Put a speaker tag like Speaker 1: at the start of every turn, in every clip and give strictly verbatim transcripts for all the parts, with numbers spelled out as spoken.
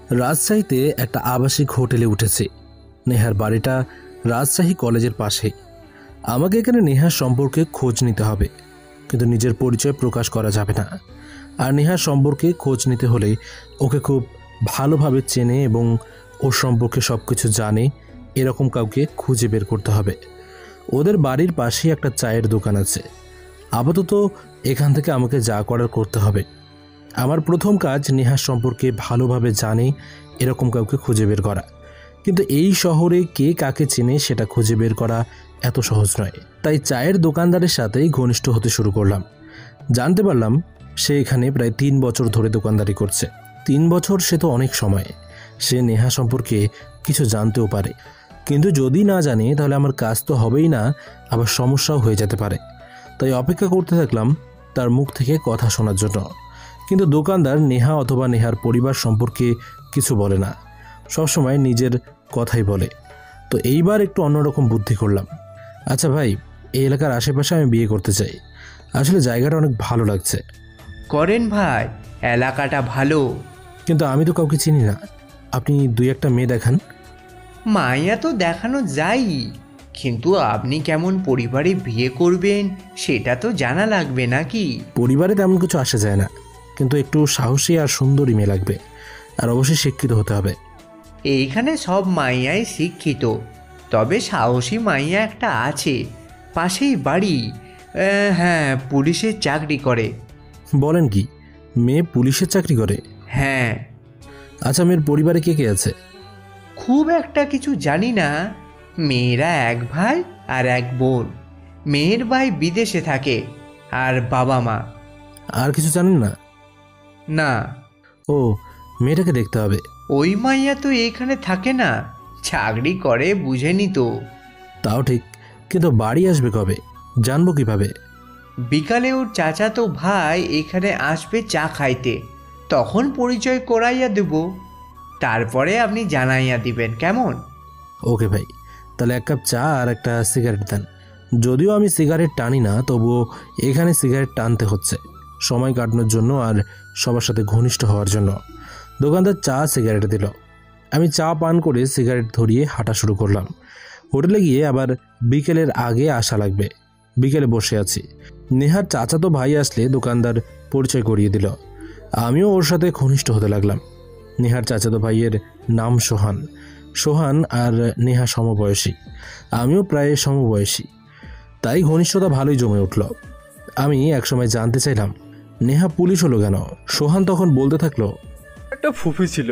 Speaker 1: রাজশাহীতে একটা আবাসিক হোটেলে উঠেছি। নেহার বাড়িটা রাজশাহী কলেজের পাশেই। আমাকে এখানে নেহার সম্পর্কে খোঁজ নিতে হবে, কিন্তু নিজের পরিচয় প্রকাশ করা যাবে না। আর নেহার সম্পর্কে খোঁজ নিতে হলে ওকে খুব ভালোভাবে চেনে এবং ওর সম্পর্কে সব কিছু জানে এরকম কাউকে খুঁজে বের করতে হবে। ওদের বাড়ির পাশেই একটা চায়ের দোকান আছে। আপাতত এখান থেকে আমাকে যা করার করতে হবে। আমার প্রথম কাজ নেহার সম্পর্কে ভালোভাবে জানে এরকম কাউকে খুঁজে বের করা। কিন্তু এই শহরে কে কাকে চেনে সেটা খুঁজে বের করা এত সহজ নয়। তাই চায়ের দোকানদারের সাথেই ঘনিষ্ঠ হতে শুরু করলাম। জানতে পারলাম সে এখানে প্রায় তিন বছর ধরে দোকানদারি করছে। তিন বছর সে তো অনেক সময়। সে নেহা সম্পর্কে কিছু জানতেও পারে, কিন্তু যদি না জানে তাহলে আমার কাজ তো হবেই না, আবার সমস্যাও হয়ে যেতে পারে। তাই অপেক্ষা করতে থাকলাম তার মুখ থেকে কথা শোনার জন্য। কিন্তু দোকানদার নেহা অথবা নেহার পরিবার সম্পর্কে কিছু বলে না, সবসময় নিজের কথাই বলে। তো এইবার একটু অন্যরকম বুদ্ধি করলাম। আচ্ছা ভাই, এই এলাকার আশেপাশে আমি বিয়ে করতে চাই। আসলে জায়গাটা অনেক ভালো লাগছে।
Speaker 2: করেন ভাই, এলাকাটা ভালো,
Speaker 1: কিন্তু আমি তো কাউকে চিনি না। আপনি দুই একটা মেয়ে দেখান।
Speaker 2: মাইয়া তো দেখানো যাই, কিন্তু আপনি কেমন পরিবারে বিয়ে করবেন সেটা তো জানা লাগবে নাকি?
Speaker 1: পরিবারে তেমন কিছু আসা যায় না, কিন্তু একটু সাহসী আর সুন্দরী মেয়ে লাগবে, আর অবশ্যই শিক্ষিত হতে হবে।
Speaker 2: এইখানে সব মাইয়াই শিক্ষিত, তবে সাহসী মাইয়া একটা আছে, পাশেই বাড়ি। হ্যাঁ, পুলিশের চাকরি করে।
Speaker 1: বলেন কি, মেয়ে পুলিশের চাকরি করে?
Speaker 2: হ্যাঁ।
Speaker 1: আচ্ছা, মেয়ের পরিবারে কে কে আছে?
Speaker 2: খুব একটা কিছু জানি না। মেয়েরা এক ভাই আর এক বোন। মেয়ের ভাই বিদেশে থাকে, আর বাবা মা।
Speaker 1: আর কিছু জানেন না?
Speaker 2: না।
Speaker 1: ও, মেয়েটাকে দেখতে হবে।
Speaker 2: ওই মাইয়া তো এখানে থাকে না, চাকরি করে, বুঝেনি তো।
Speaker 1: তাও ঠিক, কিন্তু বাড়ি আসবে কবে, জানবো কিভাবে?
Speaker 2: বিকালে ওর চাচাতো ভাই এখানে আসবে চা খাইতে, তখন পরিচয় করাইয়া দেব, তারপরে আপনি জানাইয়া দিবেন, কেমন?
Speaker 1: ওকে ভাই, তাহলে এক কাপ চা আর একটা সিগারেট দেন। যদিও আমি সিগারেট টানি না, তবুও এখানে সিগারেট টানতে হচ্ছে, সময় কাটানোর জন্য আর সবার সাথে ঘনিষ্ঠ হওয়ার জন্য। দোকানদার চা সিগারেট দিল। আমি চা পান করে সিগারেট ধরিয়ে হাঁটা শুরু করলাম। হোটেলে গিয়ে আবার বিকেলের আগে আসা লাগবে। বিকেলে বসে আছি। নেহার চাচাতো ভাই আসলে দোকানদার পরিচয় করিয়ে দিল। আমিও ওর সাথে ঘনিষ্ঠ হতে লাগলাম। নেহার চাচাতো ভাইয়ের নাম সোহান। সোহান আর নেহা সমবয়সী, আমিও প্রায় সমবয়সী, তাই ঘনিষ্ঠতা ভালোই জমে উঠল। আমি একসময় জানতে চাইলাম, নেহা পুলিশ হলো কেন? সোহান তখন বলতে থাকলো,
Speaker 3: একটা ফুফি ছিল,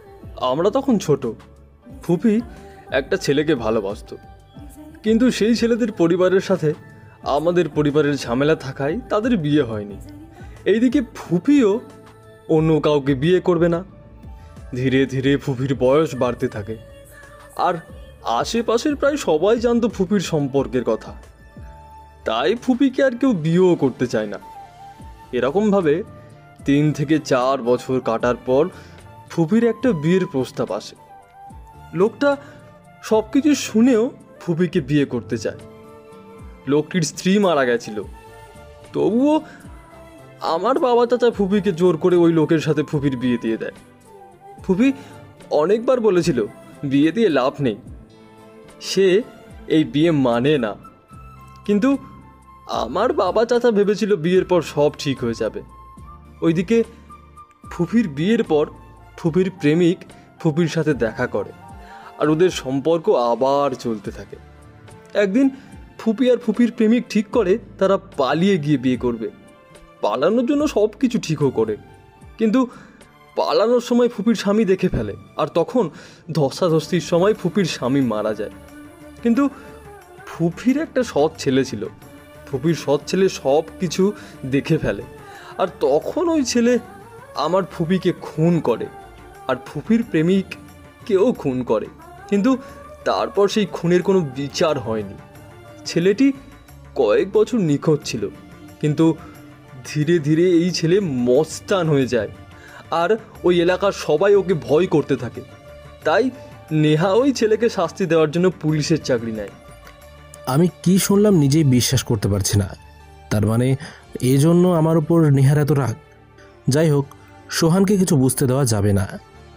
Speaker 3: আমরা তখন ছোট। ফুফি একটা ছেলেকে ভালোবাসত, কিন্তু সেই ছেলেদের পরিবারের সাথে আমাদের পরিবারের ঝামেলা থাকায় তাদের বিয়ে হয়নি। এইদিকে ফুফিও অন্য কাউকে বিয়ে করবে না। ধীরে ধীরে ফুফির বয়স বাড়তে থাকে, আর আশেপাশের প্রায় সবাই জানতো ফুফির সম্পর্কের কথা। তাই ফুফিকে আর কেউ বিয়েও করতে চায় না। এরকমভাবে তিন থেকে চার বছর কাটার পর ফুফির একটা বিয়ের প্রস্তাব আসে। লোকটা সব কিছু শুনেও ফুফিকে বিয়ে করতে চায়। লোকটির স্ত্রী মারা গেছিল, তবুও আমার বাবা চাচা ফুফিকে জোর করে ওই লোকের সাথে ফুফির বিয়ে দিয়ে দেয়। ফুফি অনেকবার বলেছিল বিয়ে দিয়ে লাভ নেই, সে এই বিয়ে মানে না। কিন্তু আমার বাবা চাচা ভেবেছিল বিয়ের পর সব ঠিক হয়ে যাবে। ওইদিকে ফুফির বিয়ের পর ফুফির প্রেমিক ফুফির সাথে দেখা করে, আর ওদের সম্পর্ক আবার চলতে থাকে। একদিন ফুফি আর ফুফির প্রেমিক ঠিক করে তারা পালিয়ে গিয়ে বিয়ে করবে। পালানোর জন্য সব কিছু ঠিকও করে, কিন্তু পালানোর সময় ফুফির স্বামী দেখে ফেলে, আর তখন ধস্তাধস্তির সময় ফুফির স্বামী মারা যায়। কিন্তু ফুফির একটা সৎ ছেলে ছিল। ফুফির সৎ ছেলে সব কিছু দেখে ফেলে, আর তখন ওই ছেলে আমার ফুফিকে খুন করে, আর ফুফির প্রেমিককেও খুন করে। কিন্তু তারপর সেই খুনের কোনো বিচার হয়নি। ছেলেটি কয়েক বছর নিখোঁজ ছিল, কিন্তু ধীরে ধীরে এই ছেলে মস্তান হয়ে যায়, আর ওই এলাকার সবাই ওকে ভয় করতে থাকে। তাই নেহা ওই ছেলেকে শাস্তি দেওয়ার জন্য পুলিশের চাকরি নেয়।
Speaker 1: আমি কি শুনলাম নিজেই বিশ্বাস করতে পারছি না। তার মানে এই জন্য আমার উপর নেহার এত রাগ? যাই হোক, সোহানকে কিছু বুঝতে দেওয়া যাবে না।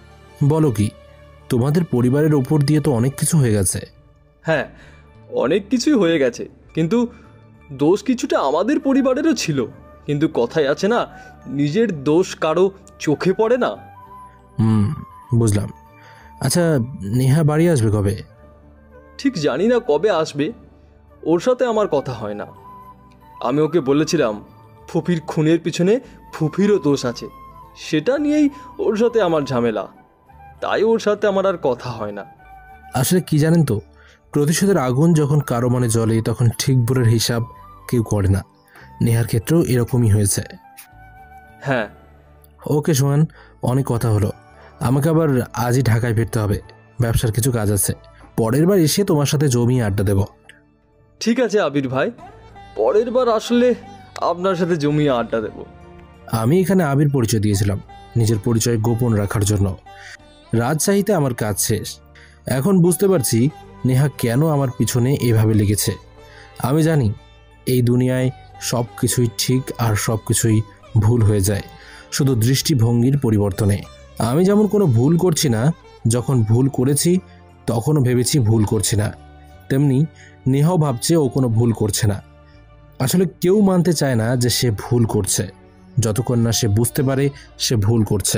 Speaker 1: বলো কি, তোমাদের পরিবারের ওপর দিয়ে তো অনেক কিছু হয়ে গেছে।
Speaker 3: হ্যাঁ, অনেক কিছুই হয়ে গেছে, কিন্তু দোষ কিছুটা আমাদের পরিবারেরও ছিল। কিন্তু কথায় আছে না, নিজের দোষ কারো চোখে পড়ে না।
Speaker 1: হুম, বুঝলাম। আচ্ছা, নেহা বাড়ি আসবে কবে?
Speaker 3: ঠিক জানি না কবে আসবে, ওর সাথে আমার কথা হয় না। আমি ওকে বলেছিলাম ফুপির খুনের পিছনে ফুপিরও দোষ আছে, সেটা নিয়েই ওর সাথে আমার ঝামেলা, তাই ওর সাথে আমার আর কথা হয় না।
Speaker 1: আসলে কি জানেন তো, প্রতিশোধের আগুন যখন কারো মনে জ্বলে তখন ঠিক ভুলের হিসাব কেউ করে না। নেহার ক্ষেত্রেও এরকমই হয়েছে।
Speaker 3: হ্যাঁ।
Speaker 1: ওকে সোহান, অনেক কথা হলো, আমাকে আবার আজই ঢাকায় ফিরতে হবে, ব্যবসার কিছু কাজ আছে। পরের বার এসে তোমার সাথে জমিয়ে আড্ডা দেব।
Speaker 3: ঠিক আছে আবির ভাই, পরের বার আসলে আপনার সাথে জমিয়ে আড্ডা দেব।
Speaker 1: আমি এখানে আবির পরিচয় দিয়েছিলাম নিজের পরিচয় গোপন রাখার জন্য। রাজশাহীতে আমার কাজ শেষ, এখন বুঝতে পারছি নেহা কেন আমার পিছনে এভাবে লেগেছে। আমি জানি এই দুনিয়ায় সব কিছুই ঠিক আর সব কিছুই ভুল হয়ে যায় শুধু দৃষ্টিভঙ্গির পরিবর্তনে। আমি যেমন কোনো ভুল করছি না, যখন ভুল করেছি তখনও ভেবেছি ভুল করছি না, তেমনি নেহাও ভাবছে ও কোনো ভুল করছে না। আসলে কেউ মানতে চায় না যে সে ভুল করছে, যতক্ষণ না সে বুঝতে পারে সে ভুল করছে।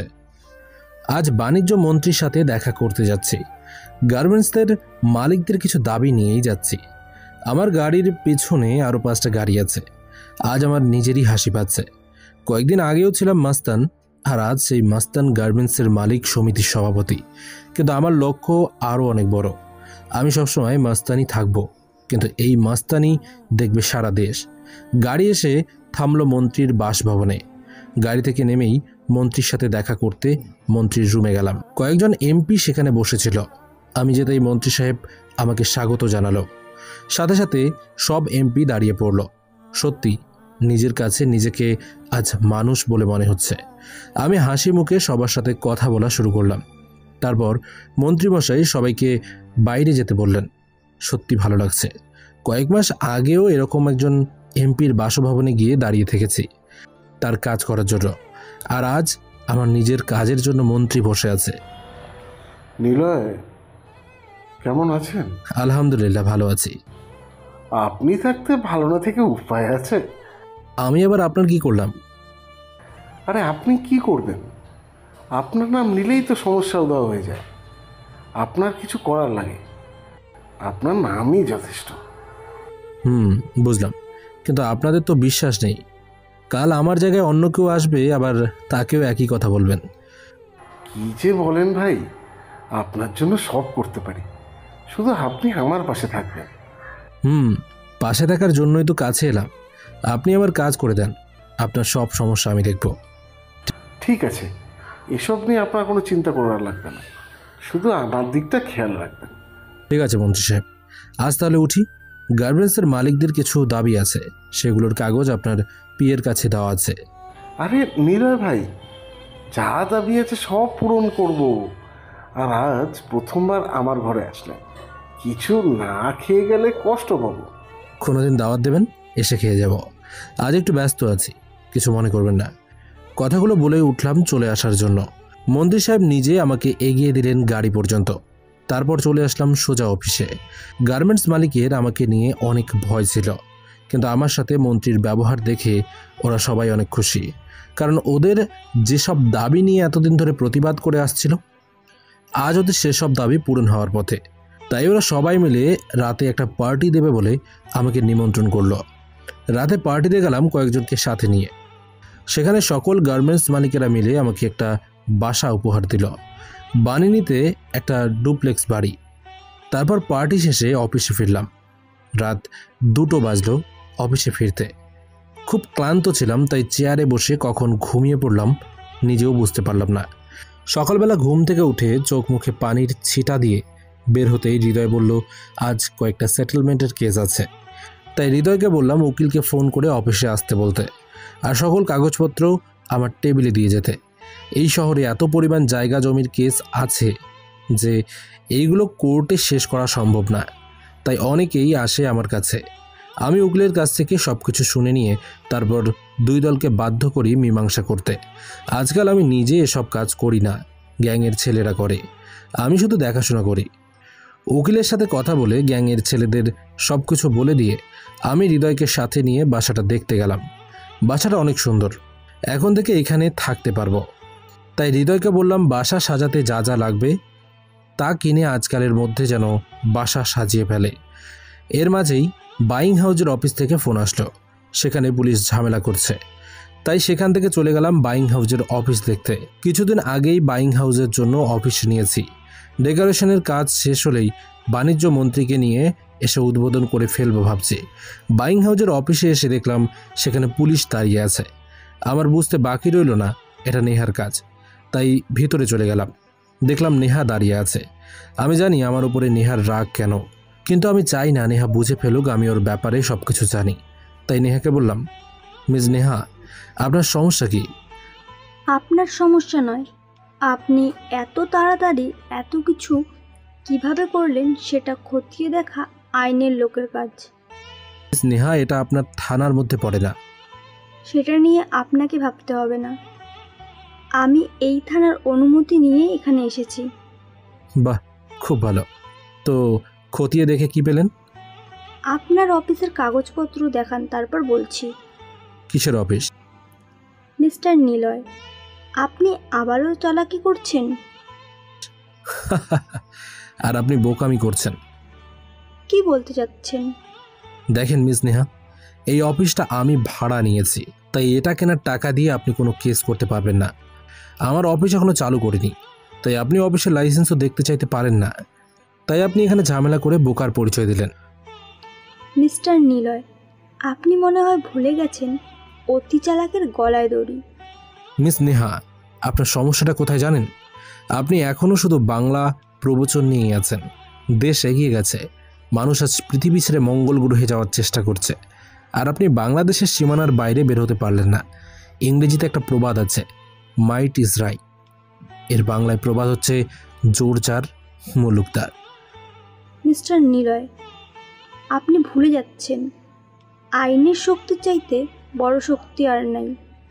Speaker 1: আজ বাণিজ্য মন্ত্রীর সাথে দেখা করতে যাচ্ছি। গার্মেন্টসদের মালিকদের কিছু দাবি নিয়েই যাচ্ছি। আমার গাড়ির পেছনে আরও পাঁচটা গাড়ি আছে। আজ আমার নিজেরই হাসি পাচ্ছে। কয়েকদিন আগেও ছিলাম মাস্তান, আর আজ সেই মাস্তান গার্মেন্টসের মালিক সমিতির সভাপতি। কিন্তু আমার লক্ষ্য আরও অনেক বড়। আমি সবসময় মাস্তানি থাকব, কিন্তু এই মাস্তানি দেখবে সারা দেশ। গাড়ি এসে থামলো মন্ত্রীর বাসভবনে। গাড়ি থেকে নেমেই মন্ত্রীর সাথে দেখা করতে মন্ত্রীর রুমে গেলাম। কয়েকজন এমপি সেখানে বসেছিল। আমি যেতেই মন্ত্রী সাহেব আমাকে স্বাগত জানালো। সাথে সাথে সব এমপি দাঁড়িয়ে পড়ল। সত্যি নিজের কাছে নিজেকে আজ মানুষ বলে মনে হচ্ছে। আমি হাসি মুখে সবার সাথে কথা বলা শুরু করলাম। তারপর মন্ত্রীমশাই সবাইকে বাইরে যেতে বললেন। সত্যি ভালো লাগছে। কয়েক মাস আগেও এরকম একজন এমপির বাসভবনে গিয়ে দাঁড়িয়ে থেকেছি তার কাজ করার জন্য, আর আজ আমার নিজের কাজের জন্য মন্ত্রী বসে আছে।
Speaker 4: নিলয়, কেমন আছেন?
Speaker 1: আলহামদুলিল্লাহ, ভালো আছি।
Speaker 4: আপনি থাকতে ভালো না থেকে উপায় আছে?
Speaker 1: আমি আবার আপনার কি করলাম?
Speaker 4: আরে আপনি কি করবেন? আপনার নাম নিলেই তো সমস্যা উদয় হয়ে যায়। আপনার কিছু করার লাগে, আপনার নামই যথেষ্ট।
Speaker 1: হুম, বুঝলাম, কিন্তু আপনাদের তো বিশ্বাস নেই। কাল আমার জায়গায় অন্য কেউ আসবে, আবার তাকেও একই কথা বলবেন।
Speaker 4: কি যে বলেন ভাই, আপনার জন্য সব করতে পারি, শুধু আপনি আমার পাশে থাকবেন।
Speaker 1: হুম, পাশে থাকার জন্যই তো কাছে এলাম। আপনি আমার কাজ করে দেন, আপনার সব সমস্যা আমি দেখব।
Speaker 4: ঠিক আছে, এসব নিয়ে আপনার কোনো চিন্তা করার লাগবে না, শুধু আমার দিকটা খেয়াল রাখবেন।
Speaker 1: ঠিক আছে মন্ত্রী সাহেব, আজ তাহলে উঠি। গার্মেন্টসের মালিকদের কিছু দাবি আছে, সেগুলোর কাগজ আপনার পিয়ের কাছে দেওয়া আছে।
Speaker 4: আরে নিলয় ভাই, যা দাবি আছে সব পূরণ করব। আর আজ প্রথমবার আমার ঘরে আসলেন, কিছু না খেয়ে গেলে কষ্ট পাবো।
Speaker 1: কোনোদিন দাওয়াত দেবেন, এসে খেয়ে যাব। আজ একটু ব্যস্ত আছি, কিছু মনে করবেন না। কথাগুলো বলে উঠলাম চলে আসার জন্য। মন্ত্রী সাহেব নিজে আমাকে এগিয়ে দিলেন গাড়ি পর্যন্ত। তারপর চলে আসলাম সোজা অফিসে। গার্মেন্টস মালিকের আমাকে নিয়ে অনেক ভয় ছিল, কিন্তু আমার সাথে মন্ত্রীর ব্যবহার দেখে ওরা সবাই অনেক খুশি। কারণ ওদের যেসব দাবি নিয়ে এতদিন ধরে প্রতিবাদ করে আসছিল, আজ ওদের সেসব দাবি পূরণ হওয়ার পথে। তাই ওরা সবাই মিলে রাতে একটা পার্টি দেবে বলে আমাকে নিমন্ত্রণ করলো। রাতে পার্টিতে গেলাম কয়েকজনকে সাথে নিয়ে। সেখানে সকল গার্মেন্টস মালিকেরা মিলে আমাকে একটা বাসা উপহার দিল, বানিনীতে একটা ডুপ্লেক্স বাড়ি। তারপর পার্টি শেষে অফিসে ফিরলাম। রাত দুটো বাজলো অফিসে ফিরতে। খুব ক্লান্ত ছিলাম, তাই চেয়ারে বসে কখন ঘুমিয়ে পড়লাম নিজেও বুঝতে পারলাম না। সকালবেলা ঘুম থেকে উঠে চোখ মুখে পানির ছিটা দিয়ে বের হতেই হৃদয় বলল, আজ কয়েকটা সেটেলমেন্টের কেস আছে। তাই হৃদয়কে বললাম উকিলকে ফোন করে অফিসে আসতে বলতে, আর সকল কাগজপত্র আমার টেবিলে দিয়ে যেতে। এই শহরে এত পরিমাণ জায়গা জমির কেস আছে যে এইগুলো কোর্টে শেষ করা সম্ভব না, তাই অনেকেই আসে আমার কাছে। আমি উকিলের কাছ থেকে সব কিছু শুনে নিয়ে তারপর দুই দলকে বাধ্য করি মীমাংসা করতে। আজকাল আমি নিজে এসব কাজ করি না, গ্যাংয়ের ছেলেরা করে, আমি শুধু দেখাশোনা করি। উকিলের সাথে কথা বলে গ্যাংয়ের ছেলেদের সব কিছু বলে দিয়ে আমি হৃদয়কে সাথে নিয়ে বাসাটা দেখতে গেলাম। বাসাটা অনেক সুন্দর, এখন থেকে এখানে থাকতে পারবো। তাই হৃদয়কে বললাম বাসা সাজাতে যা যা লাগবে তা কিনে আজকালের মধ্যে যেন বাসা সাজিয়ে ফেলে। এর মাঝেই বাইং হাউজের অফিস থেকে ফোন আসলো, সেখানে পুলিশ ঝামেলা করছে। তাই সেখান থেকে চলে গেলাম বাইং হাউজের অফিস দেখতে। কিছুদিন আগেই বাইং হাউজের জন্য অফিস নিয়েছি। ডেকোরেশনের কাজ শেষ হলেই বাণিজ্য মন্ত্রীকে নিয়ে এসে উদ্বোধন করে ফেলবো ভাবছি। বাইং হাউজের অফিসে এসে দেখলাম সেখানে পুলিশ দাঁড়িয়ে আছে। আমার বুঝতে বাকি রইল না এটা নেহার কাজ, তাই ভিতরে চলে গেলাম। দেখলাম নেহা দাঁড়িয়ে আছে। আমি জানি আমার উপরে নেহার রাগ কেন, কিন্তু আমি চাই না নেহা বুঝে ফেলুক আমি ওর ব্যাপারে সব কিছু জানি। তাই নেহাকে বললাম, মিস নেহা, আপনার সমস্যা কি?
Speaker 5: আপনার সমস্যা নয়, আপনি এত তাড়াতাড়ি এত কিছু কিভাবে করলেন সেটা খতিয়ে দেখা আইনের লোকের কাজ।
Speaker 1: মিস নেহা, এটা আপনার থানার মধ্যে পড়ে না।
Speaker 5: সেটা নিয়ে আপনাকে ভাবতে হবে না, আমি এই থানার অনুমতি নিয়ে এখানে এসেছি।
Speaker 1: বাহ, খুব ভালো। তো খতিয়ে দেখে কি পেলেন?
Speaker 5: আপনার অফিসের কাগজপত্র দেখান, তারপর বলছি।
Speaker 1: কিসের অফিস?
Speaker 5: মিস্টার নিলয়, আপনি আবারও চালাকি করছেন।
Speaker 1: আর আপনি বোকামি করছেন।
Speaker 5: কি বলতে চাচ্ছেন?
Speaker 1: দেখেন মিস নেহা, এই অফিসটা আমি ভাড়া নিয়েছি, তাই এটা কেনার টাকা দিয়ে আপনি কোনো কেস করতে পারবেন না। আমার অফিস এখনও চালু করিনি, তাই আপনি অফিসের লাইসেন্সও দেখতে চাইতে পারেন না। তাই আপনি এখানে ঝামেলা করে বোকার পরিচয় দিলেন।
Speaker 5: মিস্টার নিলয়, আপনি মনে হয় ভুলে গেছেন অতি চালাকের গলায় দড়ি।
Speaker 1: মিস নেহা, আপনার সমস্যাটা কোথায় জানেন? আপনি এখনও শুধু বাংলা প্রবচন নিয়েই আছেন। দেশ এগিয়ে গেছে, মানুষ আজ পৃথিবী ছেড়ে মঙ্গল গ্রহে যাওয়ার চেষ্টা করছে, আর আপনি বাংলাদেশের সীমানার বাইরে বের হতে পারলেন না। ইংরেজিতে একটা প্রবাদ আছে, মাইট ইজ রাইট। এর বাংলায় প্রবাদ হচ্ছে জোর যার মুলুক তার।
Speaker 5: মিস্টার নিলয়, আপনি ভুলে যাচ্ছেন আইনের শক্তি চাইতে বড় শক্তি আর নাই।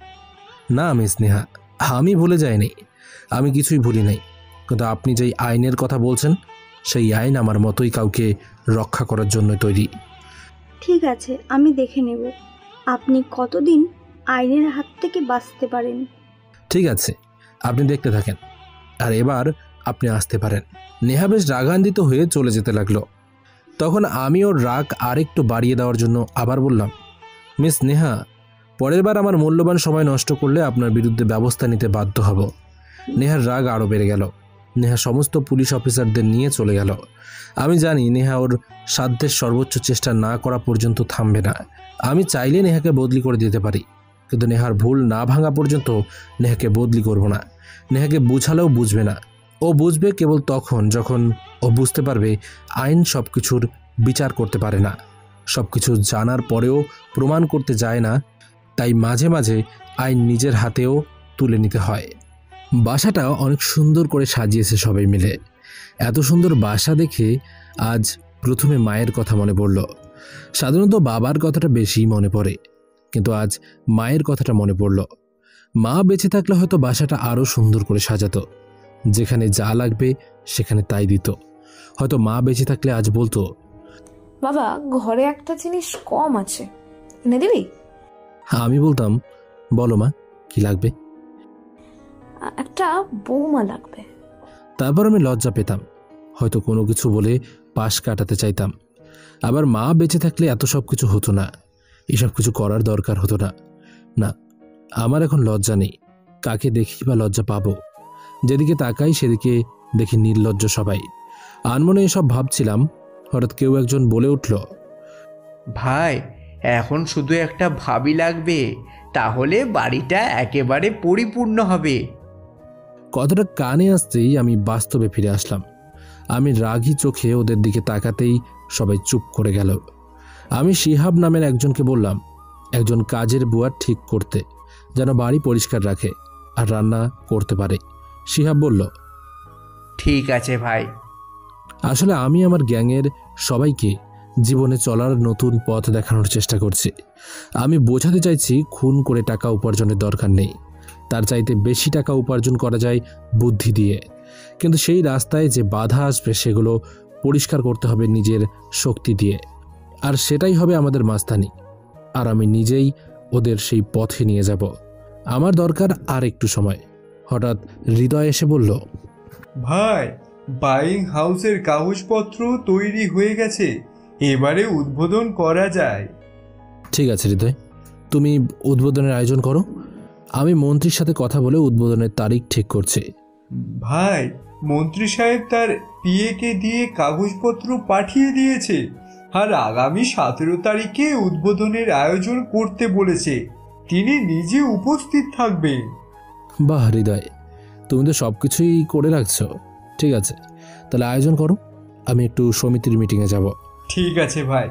Speaker 1: না মিস নেহা, আমি ভুলে যাইনি, আমি কিছুই ভুলি নাই। কিন্তু আপনি যেই আইনের কথা বলছেন সেই আইন আমার মতোই কাউকে রক্ষা করার জন্য তৈরি।
Speaker 5: ঠিক আছে, আমি দেখে নেব আপনি কতদিন আইনের হাত থেকে বাঁচতে পারেন।
Speaker 1: ঠিক আছে, আপনি দেখতে থাকেন, আর এবার আপনি আসতে পারেন। নেহা বেশ রাগান্বিত হয়ে চলে যেতে লাগলো। তখন আমি ওর রাগ আরেকটু বাড়িয়ে দেওয়ার জন্য আবার বললাম, মিস নেহা, পরের বার আমার মূল্যবান সময় নষ্ট করলে আপনার বিরুদ্ধে ব্যবস্থা নিতে বাধ্য হব। নেহার রাগ আরও বেড়ে গেল। নেহা সমস্ত পুলিশ অফিসারদের নিয়ে চলে গেল। আমি জানি নেহা ওর সাধ্যের সর্বোচ্চ চেষ্টা না করা পর্যন্ত থামবে না। আমি চাইলে নেহাকে বদলি করে দিতে পারি, কিন্তু নেহার ভুল না ভাঙা পর্যন্ত নেহাকে বদলি করব না। নেহাকে বুঝালেও বুঝবে না। ও বুঝবে কেবল তখন যখন ও বুঝতে পারবে আইন সব কিছুর বিচার করতে পারে না, সব কিছু জানার পরেও প্রমাণ করতে যায় না। তাই মাঝে মাঝে আইন নিজের হাতেও তুলে নিতে হয়। বাসাটা অনেক সুন্দর করে সাজিয়েছে সবাই মিলে। এত সুন্দর বাসা দেখে আজ প্রথমে মায়ের কথা মনে পড়ল। সাধারণত বাবার কথাটা বেশি মনে পড়ে, কিন্তু আজ মায়ের কথাটা মনে পড়ল। মা বেঁচে থাকলে হয়তো বাসাটা আরও সুন্দর করে সাজাতো, যেখানে যা লাগবে সেখানে তাই দিত। হয়তো মা বেঁচে থাকলে আজ বলতো,
Speaker 6: বাবা ঘরে একটা জিনিস কম আছে, এনে দিবি?
Speaker 1: আমি বলতাম, বলো মা, কি লাগবে?
Speaker 6: একটা বৌমা লাগবে।
Speaker 1: তারপর আমি লজ্জা পেতাম, হয়তো কোনো কিছু বলে পাশ কাটাতে চাইতাম। আবার মা বেঁচে থাকলে এত সব কিছু হতো না, এসব কিছু করার দরকার হতো না। না, আমার এখন লজ্জা নেই। কাকে দেখি বা লজ্জা পাবো? যেদিকে তাকাই সেদিকে দেখি নির্লজ্জ সবাই। আনমনে এসব ভাবছিলাম, হঠাৎ কেউ একজন বলে উঠল,
Speaker 2: ভাই এখন শুধু একটা ভাবি লাগবে, তাহলে বাড়িটা একেবারে পরিপূর্ণ হবে।
Speaker 1: কথাটা কানে আসতেই আমি বাস্তবে ফিরে আসলাম। আমি রাগী চোখে ওদের দিকে তাকাতেই সবাই চুপ করে গেল। আমি শিহাব নামের একজনকে বললাম একজন কাজের বুয়া ঠিক করতে, যেন বাড়ি পরিষ্কার রাখে আর রান্না করতে পারে। শিহাব বলল,
Speaker 2: ঠিক আছে ভাই।
Speaker 1: আসলে আমি আমার গ্যাংয়ের সবাইকে জীবনে চলার নতুন পথ দেখানোর চেষ্টা করছি। আমি বোঝাতে চাইছি খুন করে টাকা উপার্জনের দরকার নেই। তার চাইতে বেশি টাকা উপার্জন করা যায় বুদ্ধি দিয়ে, কিন্তু সেই রাস্তায় যে বাধা আসবে সেগুলো পরিষ্কার করতে হবে নিজের শক্তি দিয়ে। আর সেটাই হবে আমাদের মাস্তানি, আর আমি নিজেই ওদের সেই পথে নিয়ে যাব। আমার দরকার আর একটু সময়। হঠাৎ হৃদয় এসে বলল,
Speaker 7: ভাই, বাইং হাউসের কাগজপত্র তৈরি হয়ে গেছে, এবারে উদ্বোধন করা যায়।
Speaker 1: ঠিক আছে হৃদয়, তুমি উদ্বোধনের আয়োজন করো। আমি মন্ত্রীর সাথে কথা বলে উদ্বোধনের তারিখ ঠিক করছি।
Speaker 7: ভাই, মন্ত্রী সাহেব তার পিএকে দিয়ে কাগজপত্র পাঠিয়ে দিয়েছে, আর আগামী সতেরো তারিখে উদ্বোধনের আয়োজন করতে বলেছে। তিনি নিজে উপস্থিত থাকবেন।
Speaker 1: বাহ হৃদয়, তুমি তো সব কিছুই করে রাখছো। ঠিক আছে, তাহলে আয়োজন করো। আমি একটু সমিতির মিটিংয়ে যাব।
Speaker 7: ঠিক আছে ভাই।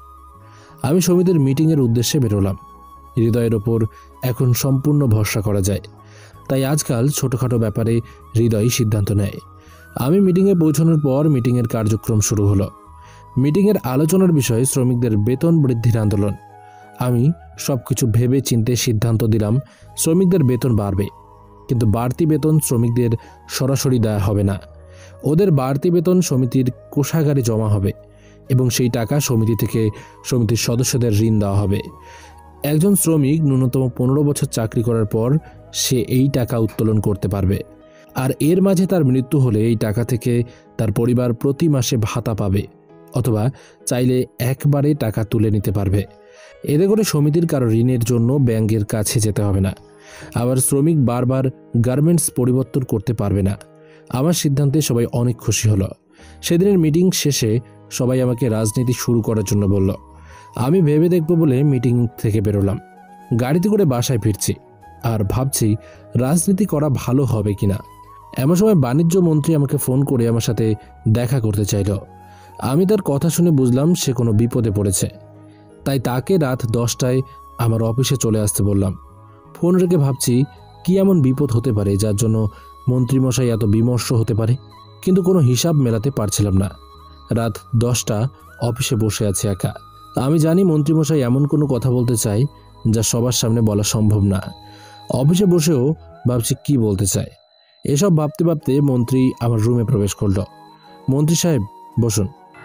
Speaker 1: আমি সমিতির মিটিংয়ের উদ্দেশ্যে বেরোলাম। হৃদয়ের ওপর এখন সম্পূর্ণ ভরসা করা যায়, তাই আজকাল ছোটোখাটো ব্যাপারে হৃদয় সিদ্ধান্ত নেয়। আমি মিটিংয়ে পৌঁছানোর পর মিটিংয়ের কার্যক্রম শুরু হলো। মিটিংয়ের আলোচনার বিষয় শ্রমিকদের বেতন বৃদ্ধির আন্দোলন। আমি সব কিছু ভেবে চিন্তে সিদ্ধান্ত দিলাম শ্রমিকদের বেতন বাড়বে, কিন্তু বাড়তি বেতন শ্রমিকদের সরাসরি দেওয়া হবে না। ওদের বাড়তি বেতন সমিতির কোষাগারে জমা হবে এবং সেই টাকা সমিতি থেকে সমিতির সদস্যদের ঋণ দেওয়া হবে। একজন শ্রমিক ন্যূনতম পনেরো বছর চাকরি করার পর সে এই টাকা উত্তোলন করতে পারবে, আর এর মাঝে তার মৃত্যু হলে এই টাকা থেকে তার পরিবার প্রতি মাসে ভাতা পাবে, অথবা চাইলে একবারে টাকা তুলে নিতে পারবে। এতে করে সমিতির কারো ঋণের জন্য ব্যাংকের কাছে যেতে হবে না। আবার শ্রমিক বারবার গার্মেন্টস পরিবর্তন করতে পারবে না। আমার সিদ্ধান্তে সবাই অনেক খুশি হলো। সেদিনের মিটিং শেষে সবাই আমাকে রাজনীতি শুরু করার জন্য বলল। আমি ভেবে দেখব বলে মিটিং থেকে বেরোলাম। গাড়িতে করে বাসায় ফিরছি আর ভাবছি রাজনীতি করা ভালো হবে কিনা। এমন সময় বাণিজ্য মন্ত্রী আমাকে ফোন করে আমার সাথে দেখা করতে চাইল। আমি তার কথা শুনে বুঝলাম সে কোনো বিপদে পড়েছে, তাই তাকে রাত দশটায় আমার অফিসে চলে আসতে বললাম। ফোন রেখে ভাবছি কি এমন বিপদ হতে পারে যার জন্য মন্ত্রীমশাই এত বিমর্ষ হতে পারে, কিন্তু কোনো হিসাব মেলাতে পারছিলাম না। রাত দশটা অফিসে বসে আছে একা। আমি জানি মন্ত্রীমশাই এমন কোনো কথা বলতে চায় যা সবার সামনে বলা সম্ভব না। অফিসে বসেও ভাবছি কি বলতে চায়। এসব ভাবতে ভাবতে মন্ত্রী আমার রুমে প্রবেশ করল। মন্ত্রী সাহেব বসুন।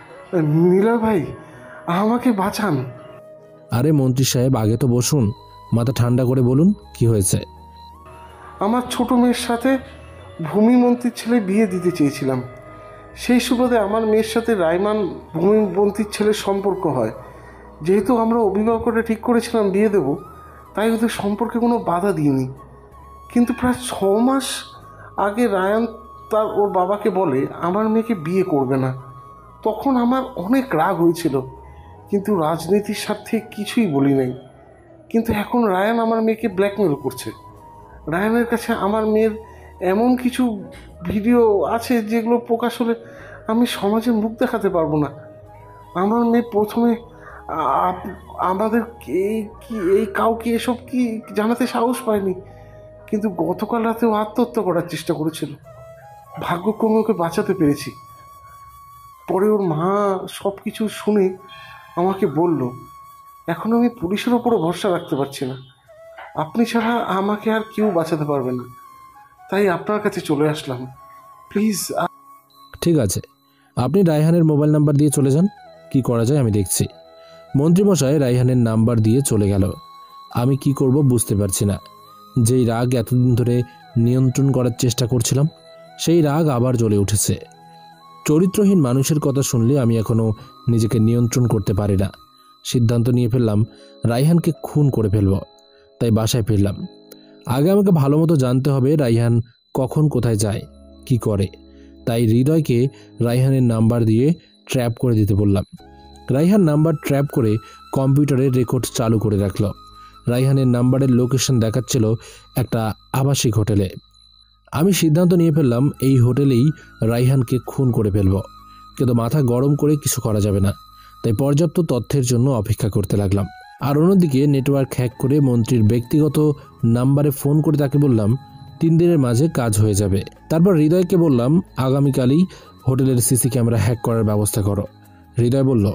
Speaker 4: নীলয় ভাই, আমাকে বাঁচান।
Speaker 1: আরে মন্ত্রী সাহেব আগে তো বসুন, মাথা ঠান্ডা করে বলুন কি হয়েছে।
Speaker 4: আমার ছোট মেয়ের সাথে ভূমি মন্ত্রীর ছেলে বিয়ে দিতে চেয়েছিলাম। সেই সুবাদে আমার মেয়ের সাথে রায়মান ভূমি মন্ত্রীর ছেলের সম্পর্ক হয়। যেহেতু আমরা অভিভাবকরা ঠিক করেছিলাম বিয়ে দেব, তাই ওদের সম্পর্কে কোনো বাধা দিইনি। কিন্তু প্রায় ছ মাস আগে রায়ান তার ওর বাবাকে বলে আমার মেয়েকে বিয়ে করবে না। তখন আমার অনেক রাগ হয়েছিল, কিন্তু রাজনীতির স্বার্থে কিছুই বলি নাই। কিন্তু এখন রায়ান আমার মেয়েকে ব্ল্যাকমেল করছে। রায়ানের কাছে আমার মেয়ের এমন কিছু ভিডিও আছে যেগুলো প্রকাশ হলে আমি সমাজে মুখ দেখাতে পারবো না। আমার মেয়ে প্রথমে আমাদের এই কি এই কাউকে এসব কি জানাতে সাহস পায়নি, কিন্তু গতকাল রাতেও আত্মহত্যা করার চেষ্টা করেছিল। ভাগ্যক্রমে ওকে বাঁচাতে পেরেছি। পরে ওর মা সব কিছু শুনে আমাকে বলল, এখন আমি পুলিশের ওপরও ভরসা রাখতে পারছি না। আপনি ছাড়া আমাকে আর কেউ বাঁচাতে পারবে না, তাই আপনার কাছে চলে আসলাম। প্লিজ।
Speaker 1: ঠিক আছে, আপনি রায়হানের মোবাইল নাম্বার দিয়ে চলে যান, কি করা যায় আমি দেখছি। মন্ত্রীমশাই রায়হানের নাম্বার দিয়ে চলে গেল। আমি কি করব বুঝতে পারছি না। যেই রাগ এতদিন ধরে নিয়ন্ত্রণ করার চেষ্টা করছিলাম, সেই রাগ আবার জ্বলে উঠেছে। চরিত্রহীন মানুষের কথা শুনলে আমি এখনও নিজেকে নিয়ন্ত্রণ করতে পারি না। সিদ্ধান্ত নিয়ে ফেললাম রায়হানকে খুন করে ফেলব। তাই বাসায় ফিরলাম। আগে আমাকে ভালো মতো জানতে হবে রায়হান কখন কোথায় যায়, কি করে। তাই হৃদয়কে রায়হানের নাম্বার দিয়ে ট্র্যাপ করে দিতে বললাম। রায়হান নাম্বার ট্র্যাপ করে কম্পিউটারে রেকর্ড চালু করে রাখল। রায়হানের নাম্বারের লোকেশন দেখাচ্ছিল একটা আবাসিক হোটেলে। আমি সিদ্ধান্ত নিয়ে ফেললাম এই হোটেলেই রায়হানকে খুন করে ফেলব, কিন্তু মাথা গরম করে কিছু করা যাবে না। তাই পর্যাপ্ত তথ্যের জন্য অপেক্ষা করতে লাগলাম। আর অন্যদিকে নেটওয়ার্ক হ্যাক করে মন্ত্রীর ব্যক্তিগত নাম্বারে ফোন করে তাকে বললাম তিন দিনের মাঝে কাজ হয়ে যাবে। তারপর হৃদয়কে বললাম আগামীকালই হোটেলের সিসি ক্যামেরা হ্যাক করার ব্যবস্থা করো। হৃদয় বলল,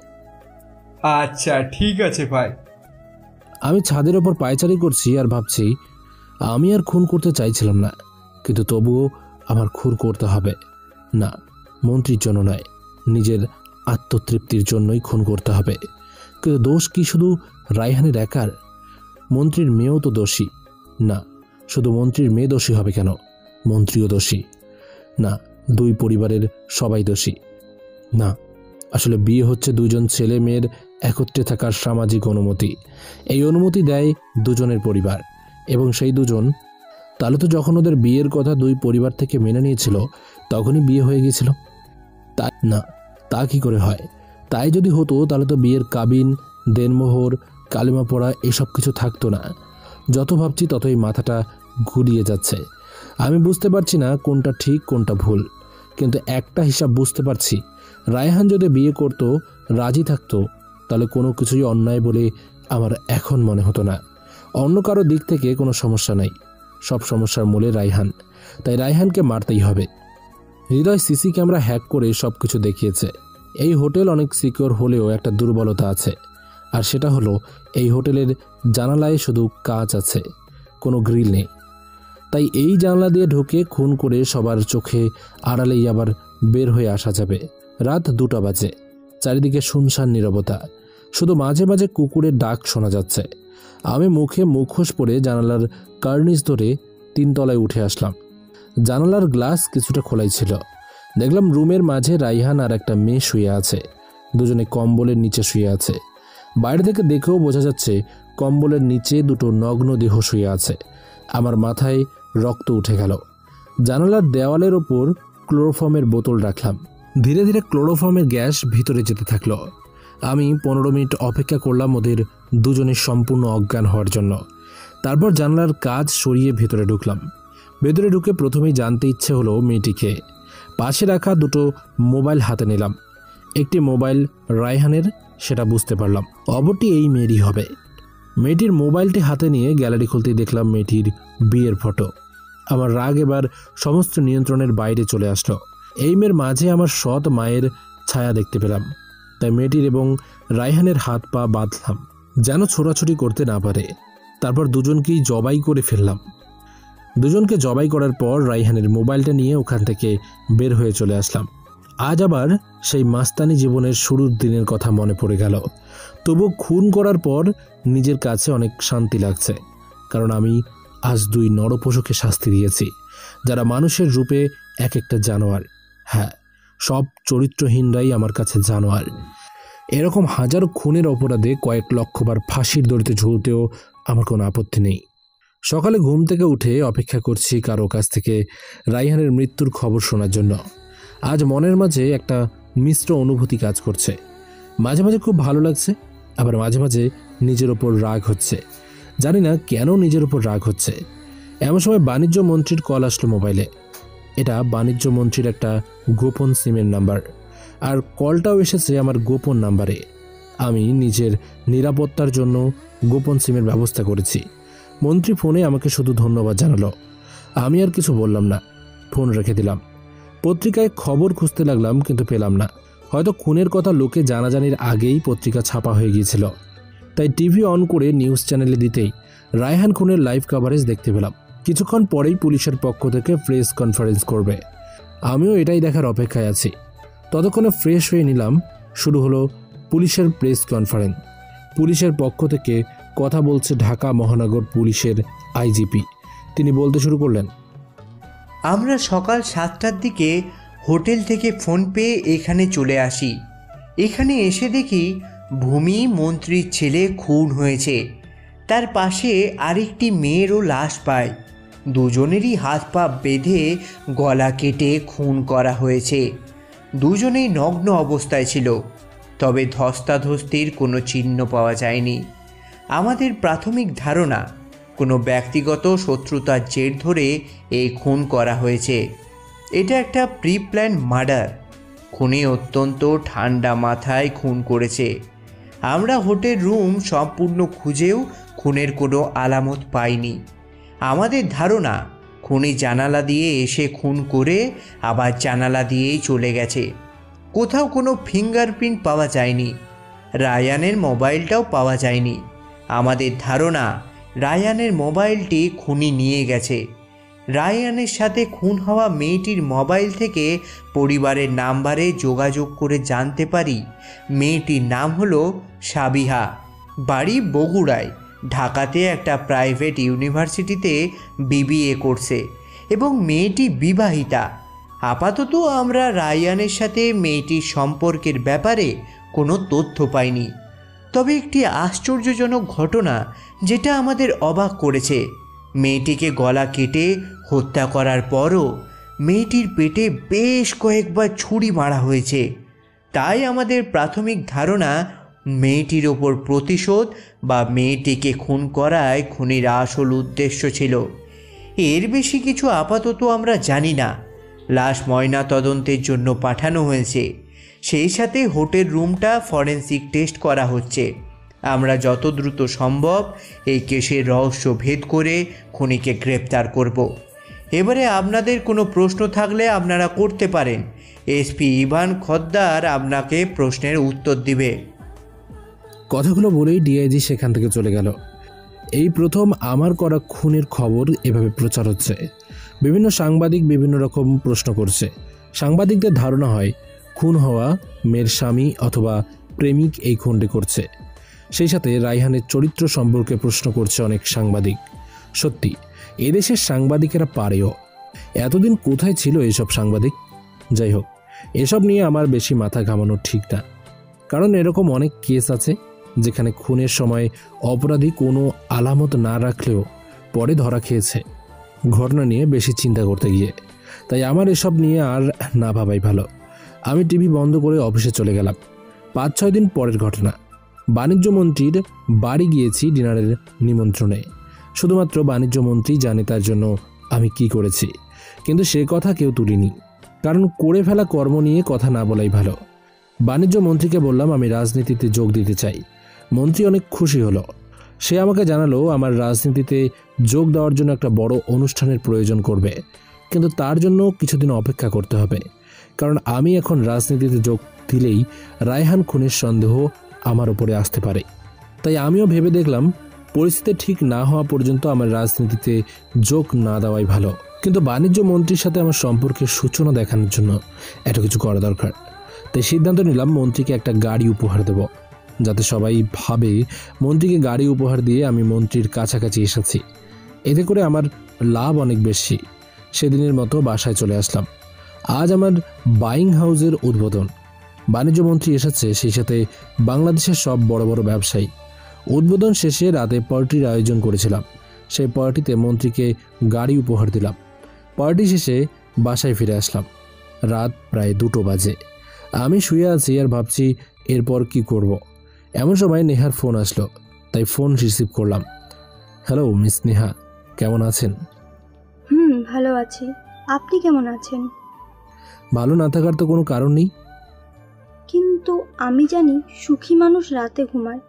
Speaker 7: আচ্ছা ঠিক আছে ভাই।
Speaker 1: আমি ছাদের ওপর পায়চারি করছি আর ভাবছি আমি আর খুন করতে চাইছিলাম না, কিন্তু তবুও আমার খুন করতে হবে। না, মন্ত্রীর জন্য নয়, নিজের আত্মতৃপ্তির জন্যই খুন করতে হবে। কিন্তু দোষ কি শুধু রায়হানের একার? মন্ত্রীর মেয়েও তো দোষী। না, শুধু মন্ত্রীর মেয়ে দোষী হবে কেন? মন্ত্রীও দোষী। না, দুই পরিবারের সবাই দোষী। না, আসলে বিয়ে হচ্ছে দুজন ছেলে মেয়ের একত্রে থাকার সামাজিক অনুমতি। এই অনুমতি দেয় দুজনের পরিবার, এবং সেই দুজন, তাহলে তো যখন ওদের বিয়ের কথা দুই পরিবার থেকে মেনে নিয়েছিল তখনই বিয়ে হয়ে গিয়েছিল। তাই না, তা কি করে হয়? তাই যদি হতো তাহলে তো বিয়ের কাবিন, দেনমোহর, কালিমা পড়া এসব কিছু থাকতো না। যত ভাবছি ততই মাথাটা ঘুরিয়ে যাচ্ছে। আমি বুঝতে পারছি না কোনটা ঠিক কোনটা ভুল, কিন্তু একটা হিসাব বুঝতে পারছি, রায়হান যদি বিয়ে করতো, রাজি থাকতো, তাহলে কোনো কিছুই অন্যায় বলে আমার এখন মনে হতো না। অন্য কারো দিক থেকে কোনো সমস্যা নাই, সব সমস্যার মূলে রায়হান। তাই রায়হানকে মারতেই হবে। হৃদয় সিসি ক্যামেরা হ্যাক করে সব কিছু দেখিয়েছে। এই হোটেল অনেক সিকিউর হলেও একটা দুর্বলতা আছে, আর সেটা হলো এই হোটেলের জানালায় শুধু কাঁচ আছে, কোনো গ্রিল নেই। তাই এই জানলা দিয়ে ঢুকে খুন করে সবার চোখে আড়ালেই আবার বের হয়ে আসা যাবে। রাত দুটা বাজে, চারিদিকে শুনশান নীরবতা, শুধু মাঝে মাঝে কুকুরের ডাক শোনা যাচ্ছে। আমি মুখে মুখোশ পরে জানালার কার্নিস ধরে তিনতলায় উঠে আসলাম। জানালার গ্লাস কিছুটা খোলাই ছিল। দেখলাম রুমের মাঝে রায়হান আর একটা মেয়ে শুয়ে আছে, দুজনে কম্বলের নিচে শুয়ে আছে। বাইরে থেকে দেখেও বোঝা যাচ্ছে কম্বলের নিচে দুটো নগ্ন দেহ শুয়ে আছে। আমার মাথায় রক্ত উঠে গেল। জানালার দেওয়ালের ওপর ক্লোরোফর্মের বোতল রাখলাম। ধীরে ধীরে ক্লোরোফর্মের গ্যাস ভিতরে যেতে থাকলো। আমি পনেরো মিনিট অপেক্ষা করলাম ওদের দুজনের সম্পূর্ণ অজ্ঞান হওয়ার জন্য। তারপর জানলার কাজ সরিয়ে ভেতরে ঢুকলাম। ভেতরে ঢুকে প্রথমেই জানতে ইচ্ছে হলো মেয়েটিকে। পাশে রাখা দুটো মোবাইল হাতে নিলাম। একটি মোবাইল রায়হানের, সেটা বুঝতে পারলাম। অপরটি এই মেয়েরই হবে। মেয়েটির মোবাইলটি হাতে নিয়ে গ্যালারি খুলতেই দেখলাম মেয়েটির বিয়ের ফটো। আমার রাগ এবার সমস্ত নিয়ন্ত্রণের বাইরে চলে আসলো। এই মেয়ের মাঝে আমার সৎ মায়ের ছায়া দেখতে পেলাম। তাই মেয়েটির এবং রায়হানের হাত পা বাঁধলাম, যেন ছোটাছুটি করতে না পারে। তারপর দুজনকেই জবাই করে ফেললাম। দুজনকে জবাই করার পর রায়হানের মোবাইলটা নিয়ে ওখান থেকে বের হয়ে চলে আসলাম। আজ আবার সেই মাস্তানি জীবনের শুরুর দিনের কথা মনে পড়ে গেল। তবু খুন করার পর নিজের কাছে অনেক শান্তি লাগছে, কারণ আমি আজ দুই নরপশুকে শাস্তি দিয়েছি, যারা মানুষের রূপে এক একটা জানোয়ার। হ্যাঁ, সব চরিত্রহীনরাই আমার কাছে জানোয়ার। এরকম হাজারো খুনের অপরাধে কয়েক লক্ষবার ফাঁসির দড়িতে ঝুলতেও আমার কোনো আপত্তি নেই। সকালে ঘুম থেকে উঠে অপেক্ষা করছি কারো কাছ থেকে রায়হানের মৃত্যুর খবর শোনার জন্য। আজ মনের মাঝে একটা মিশ্র অনুভূতি কাজ করছে। মাঝে মাঝে খুব ভালো লাগছে, আবার মাঝে মাঝে নিজের ওপর রাগ হচ্ছে। জানি না কেন নিজের ওপর রাগ হচ্ছে। এমন সময় বাণিজ্য মন্ত্রীর কল আসলো মোবাইলে। এটা বাণিজ্য মন্ত্রীর একটা গোপন সিমের নাম্বার, আর কলটাও এসেছে আমার গোপন নাম্বারে। আমি নিজের নিরাপত্তার জন্য গোপন সিমের ব্যবস্থা করেছি। মন্ত্রী ফোনে আমাকে শুধু ধন্যবাদ জানালো। আমি আর কিছু বললাম না, ফোন রেখে দিলাম। পত্রিকায় খবর খুঁজতে লাগলাম, কিন্তু পেলাম না। হয়তো খুনের কথা লোকে জানাজানির আগেই পত্রিকা ছাপা হয়ে গিয়েছিল। তাই টিভি অন করে নিউজ চ্যানেলে দিতেই রায়হান খুনের লাইভ কভারেজ দেখতে পেলাম। কিছুক্ষণ পরেই পুলিশের পক্ষ থেকে প্রেস কনফারেন্স করবে। আমিও এটাই দেখার অপেক্ষায় আছি। ততক্ষণে ফ্রেশ হয়ে নিলাম। শুরু হলো পুলিশের প্রেস কনফারেন্স। পুলিশের পক্ষ থেকে কথা বলছে ঢাকা মহানগর পুলিশের আইজিপি। তিনি বলতে শুরু করলেন,
Speaker 2: আমরা সকাল সাতটার দিকে হোটেল থেকে ফোন পেয়ে এখানে চলে আসি। এখানে এসে দেখি ভূমি মন্ত্রীর ছেলে খুন হয়েছে। তার পাশে আরেকটি মেয়েরও লাশ পায়। দুজনেরই হাত পা বেঁধে গলা কেটে খুন করা হয়েছে। দুজনেই নগ্ন অবস্থায় ছিল, তবে ধস্তাধস্তির কোনো চিহ্ন পাওয়া যায়নি। আমাদের প্রাথমিক ধারণা কোনো ব্যক্তিগত শত্রুতার জের ধরে এই খুন করা হয়েছে। এটা একটা প্রি প্ল্যান মার্ডার। খুনি অত্যন্ত ঠান্ডা মাথায় খুন করেছে। আমরা হোটেল রুম সম্পূর্ণ খুঁজেও খুনের কোনো আলামত পাইনি। আমাদের ধারণা খুনি জানালা দিয়ে এসে খুন করে আবার জানালা দিয়েই চলে গেছে। কোথাও কোনো ফিঙ্গারপ্রিন্ট পাওয়া যায়নি। রায়ানের মোবাইলটাও পাওয়া যায়নি। আমাদের ধারণা রায়ানের মোবাইলটি খুনি নিয়ে গেছে। রায়ানের সাথে খুন হওয়া মেয়েটির মোবাইল থেকে পরিবারের নাম্বারে যোগাযোগ করে জানতে পারি মেয়েটির নাম হলো সাবিহা, বাড়ি বগুড়ায়, ঢাকাতে একটা প্রাইভেট ইউনিভার্সিটিতে বিবিএ করছে এবং মেয়েটি বিবাহিতা। আপাতত আমরা রায়ানের সাথে মেয়েটির সম্পর্কের ব্যাপারে কোনো তথ্য পাইনি। তবে একটি আশ্চর্যজনক ঘটনা যেটা আমাদের অবাক করেছে, মেয়েটিকে গলা কেটে হত্যা করার পরও মেয়েটির পেটে বেশ কয়েকবার ছুরি মারা হয়েছে। তাই আমাদের প্রাথমিক ধারণা মেয়েটির ওপর প্রতিশোধ বা মেয়েটিকে খুন করায় খুনির আসল উদ্দেশ্য ছিল। এর বেশি কিছু আপাতত আমরা জানি না। লাশ ময়না তদন্তের জন্য পাঠানো হয়েছে, সেই সাথে হোটেল রুমটা ফরেনসিক টেস্ট করা হচ্ছে। আমরা যত দ্রুত সম্ভব এই কেসের রহস্য ভেদ করে খুনিকে গ্রেপ্তার করব। এবারে আপনাদের কোনো প্রশ্ন থাকলে আপনারা করতে পারেন। এসপি ইভান খদ্দার আপনাকে প্রশ্নের উত্তর দিবে।
Speaker 1: কথাগুলো বলেই ডিআইজি সেখান থেকে চলে গেল। এই প্রথম আমার করা খুনের খবর এভাবে প্রচার হচ্ছে। বিভিন্ন সাংবাদিক বিভিন্ন রকম প্রশ্ন করছে। সাংবাদিকদের ধারণা হয় খুন হওয়া মেয়ের স্বামী অথবা প্রেমিক এই খুনটি করছে। সেই সাথে রায়হানের চরিত্র সম্পর্কে প্রশ্ন করছে অনেক সাংবাদিক। সত্যি এদেশের সাংবাদিকেরা পারেও। এতদিন কোথায় ছিল এসব সাংবাদিক? যাই হোক, এসব নিয়ে আমার বেশি মাথা ঘামানো ঠিক না, কারণ এরকম অনেক কেস আছে যেখানে খুনের সময় অপরাধী কোনো আলামত না রাখলেও পরে ধরা খেয়েছে ঘটনা নিয়ে বেশি চিন্তা করতে গিয়ে। তাই আমার এসব নিয়ে আর না ভাবাই ভালো। আমি টিভি বন্ধ করে অফিসে চলে গেলাম। পাঁচ ছয় দিন পরের ঘটনা। বাণিজ্য মন্ত্রীর বাড়ি গিয়েছি ডিনারের নিমন্ত্রণে। শুধুমাত্র বাণিজ্য মন্ত্রী জানে তার জন্য আমি কি করেছি, কিন্তু সে কথা কেউ তুলিনি, কারণ করে ফেলা কর্ম নিয়ে কথা না বলাই ভালো। বাণিজ্য মন্ত্রীকে বললাম আমি রাজনীতিতে যোগ দিতে চাই। মন্ত্রী অনেক খুশি হলো। সে আমাকে জানালো আমার রাজনীতিতে যোগ দেওয়ার জন্য একটা বড় অনুষ্ঠানের প্রয়োজন করবে, কিন্তু তার জন্য কিছুদিন অপেক্ষা করতে হবে, কারণ আমি এখন রাজনীতিতে যোগ দিলেই রায়হান খুনের সন্দেহ আমার উপরে আসতে পারে। তাই আমিও ভেবে দেখলাম পরিস্থিতি ঠিক না হওয়া পর্যন্ত আমার রাজনীতিতে যোগ না দেওয়াই ভালো। কিন্তু বাণিজ্য মন্ত্রীর সাথে আমার সম্পর্কের সূচনা দেখানোর জন্য এত কিছু করা দরকার। তাই সিদ্ধান্ত নিলাম মন্ত্রীকে একটা গাড়ি উপহার দেব, যাতে সবাই ভাবে মন্ত্রীকে গাড়ি উপহার দিয়ে আমি মন্ত্রীর কাছাকাছি এসেছি। এতে করে আমার লাভ অনেক বেশি। সেদিনের মতো বাসায় চলে আসলাম। আজ আমার বাইং হাউসের উদ্বোধন। বাণিজ্য মন্ত্রী এসেছে, সেই সাথে বাংলাদেশের সব বড় বড় ব্যবসায়ী। উদ্বোধন শেষে রাতে পার্টির আয়োজন করেছিলাম। সেই পার্টিতে মন্ত্রীকে গাড়ি উপহার দিলাম। পার্টি শেষে বাসায় ফিরে আসলাম। রাত প্রায় দুটো বাজে। আমি শুয়ে আছি আর ভাবছি এরপর কি করব। এমন সময় নেহার ফোন আসলো, তাই ফোন রিসিভ করলাম। হ্যালো মিস নেহা, কেমন আছেন?
Speaker 5: হুম, ভালো আছি। আপনি কেমন আছেন?
Speaker 1: ভালো না থাকার তো কোনো কারণ নেই।
Speaker 5: কিন্তু আমি জানি সুখী মানুষ রাতে ঘুমায়,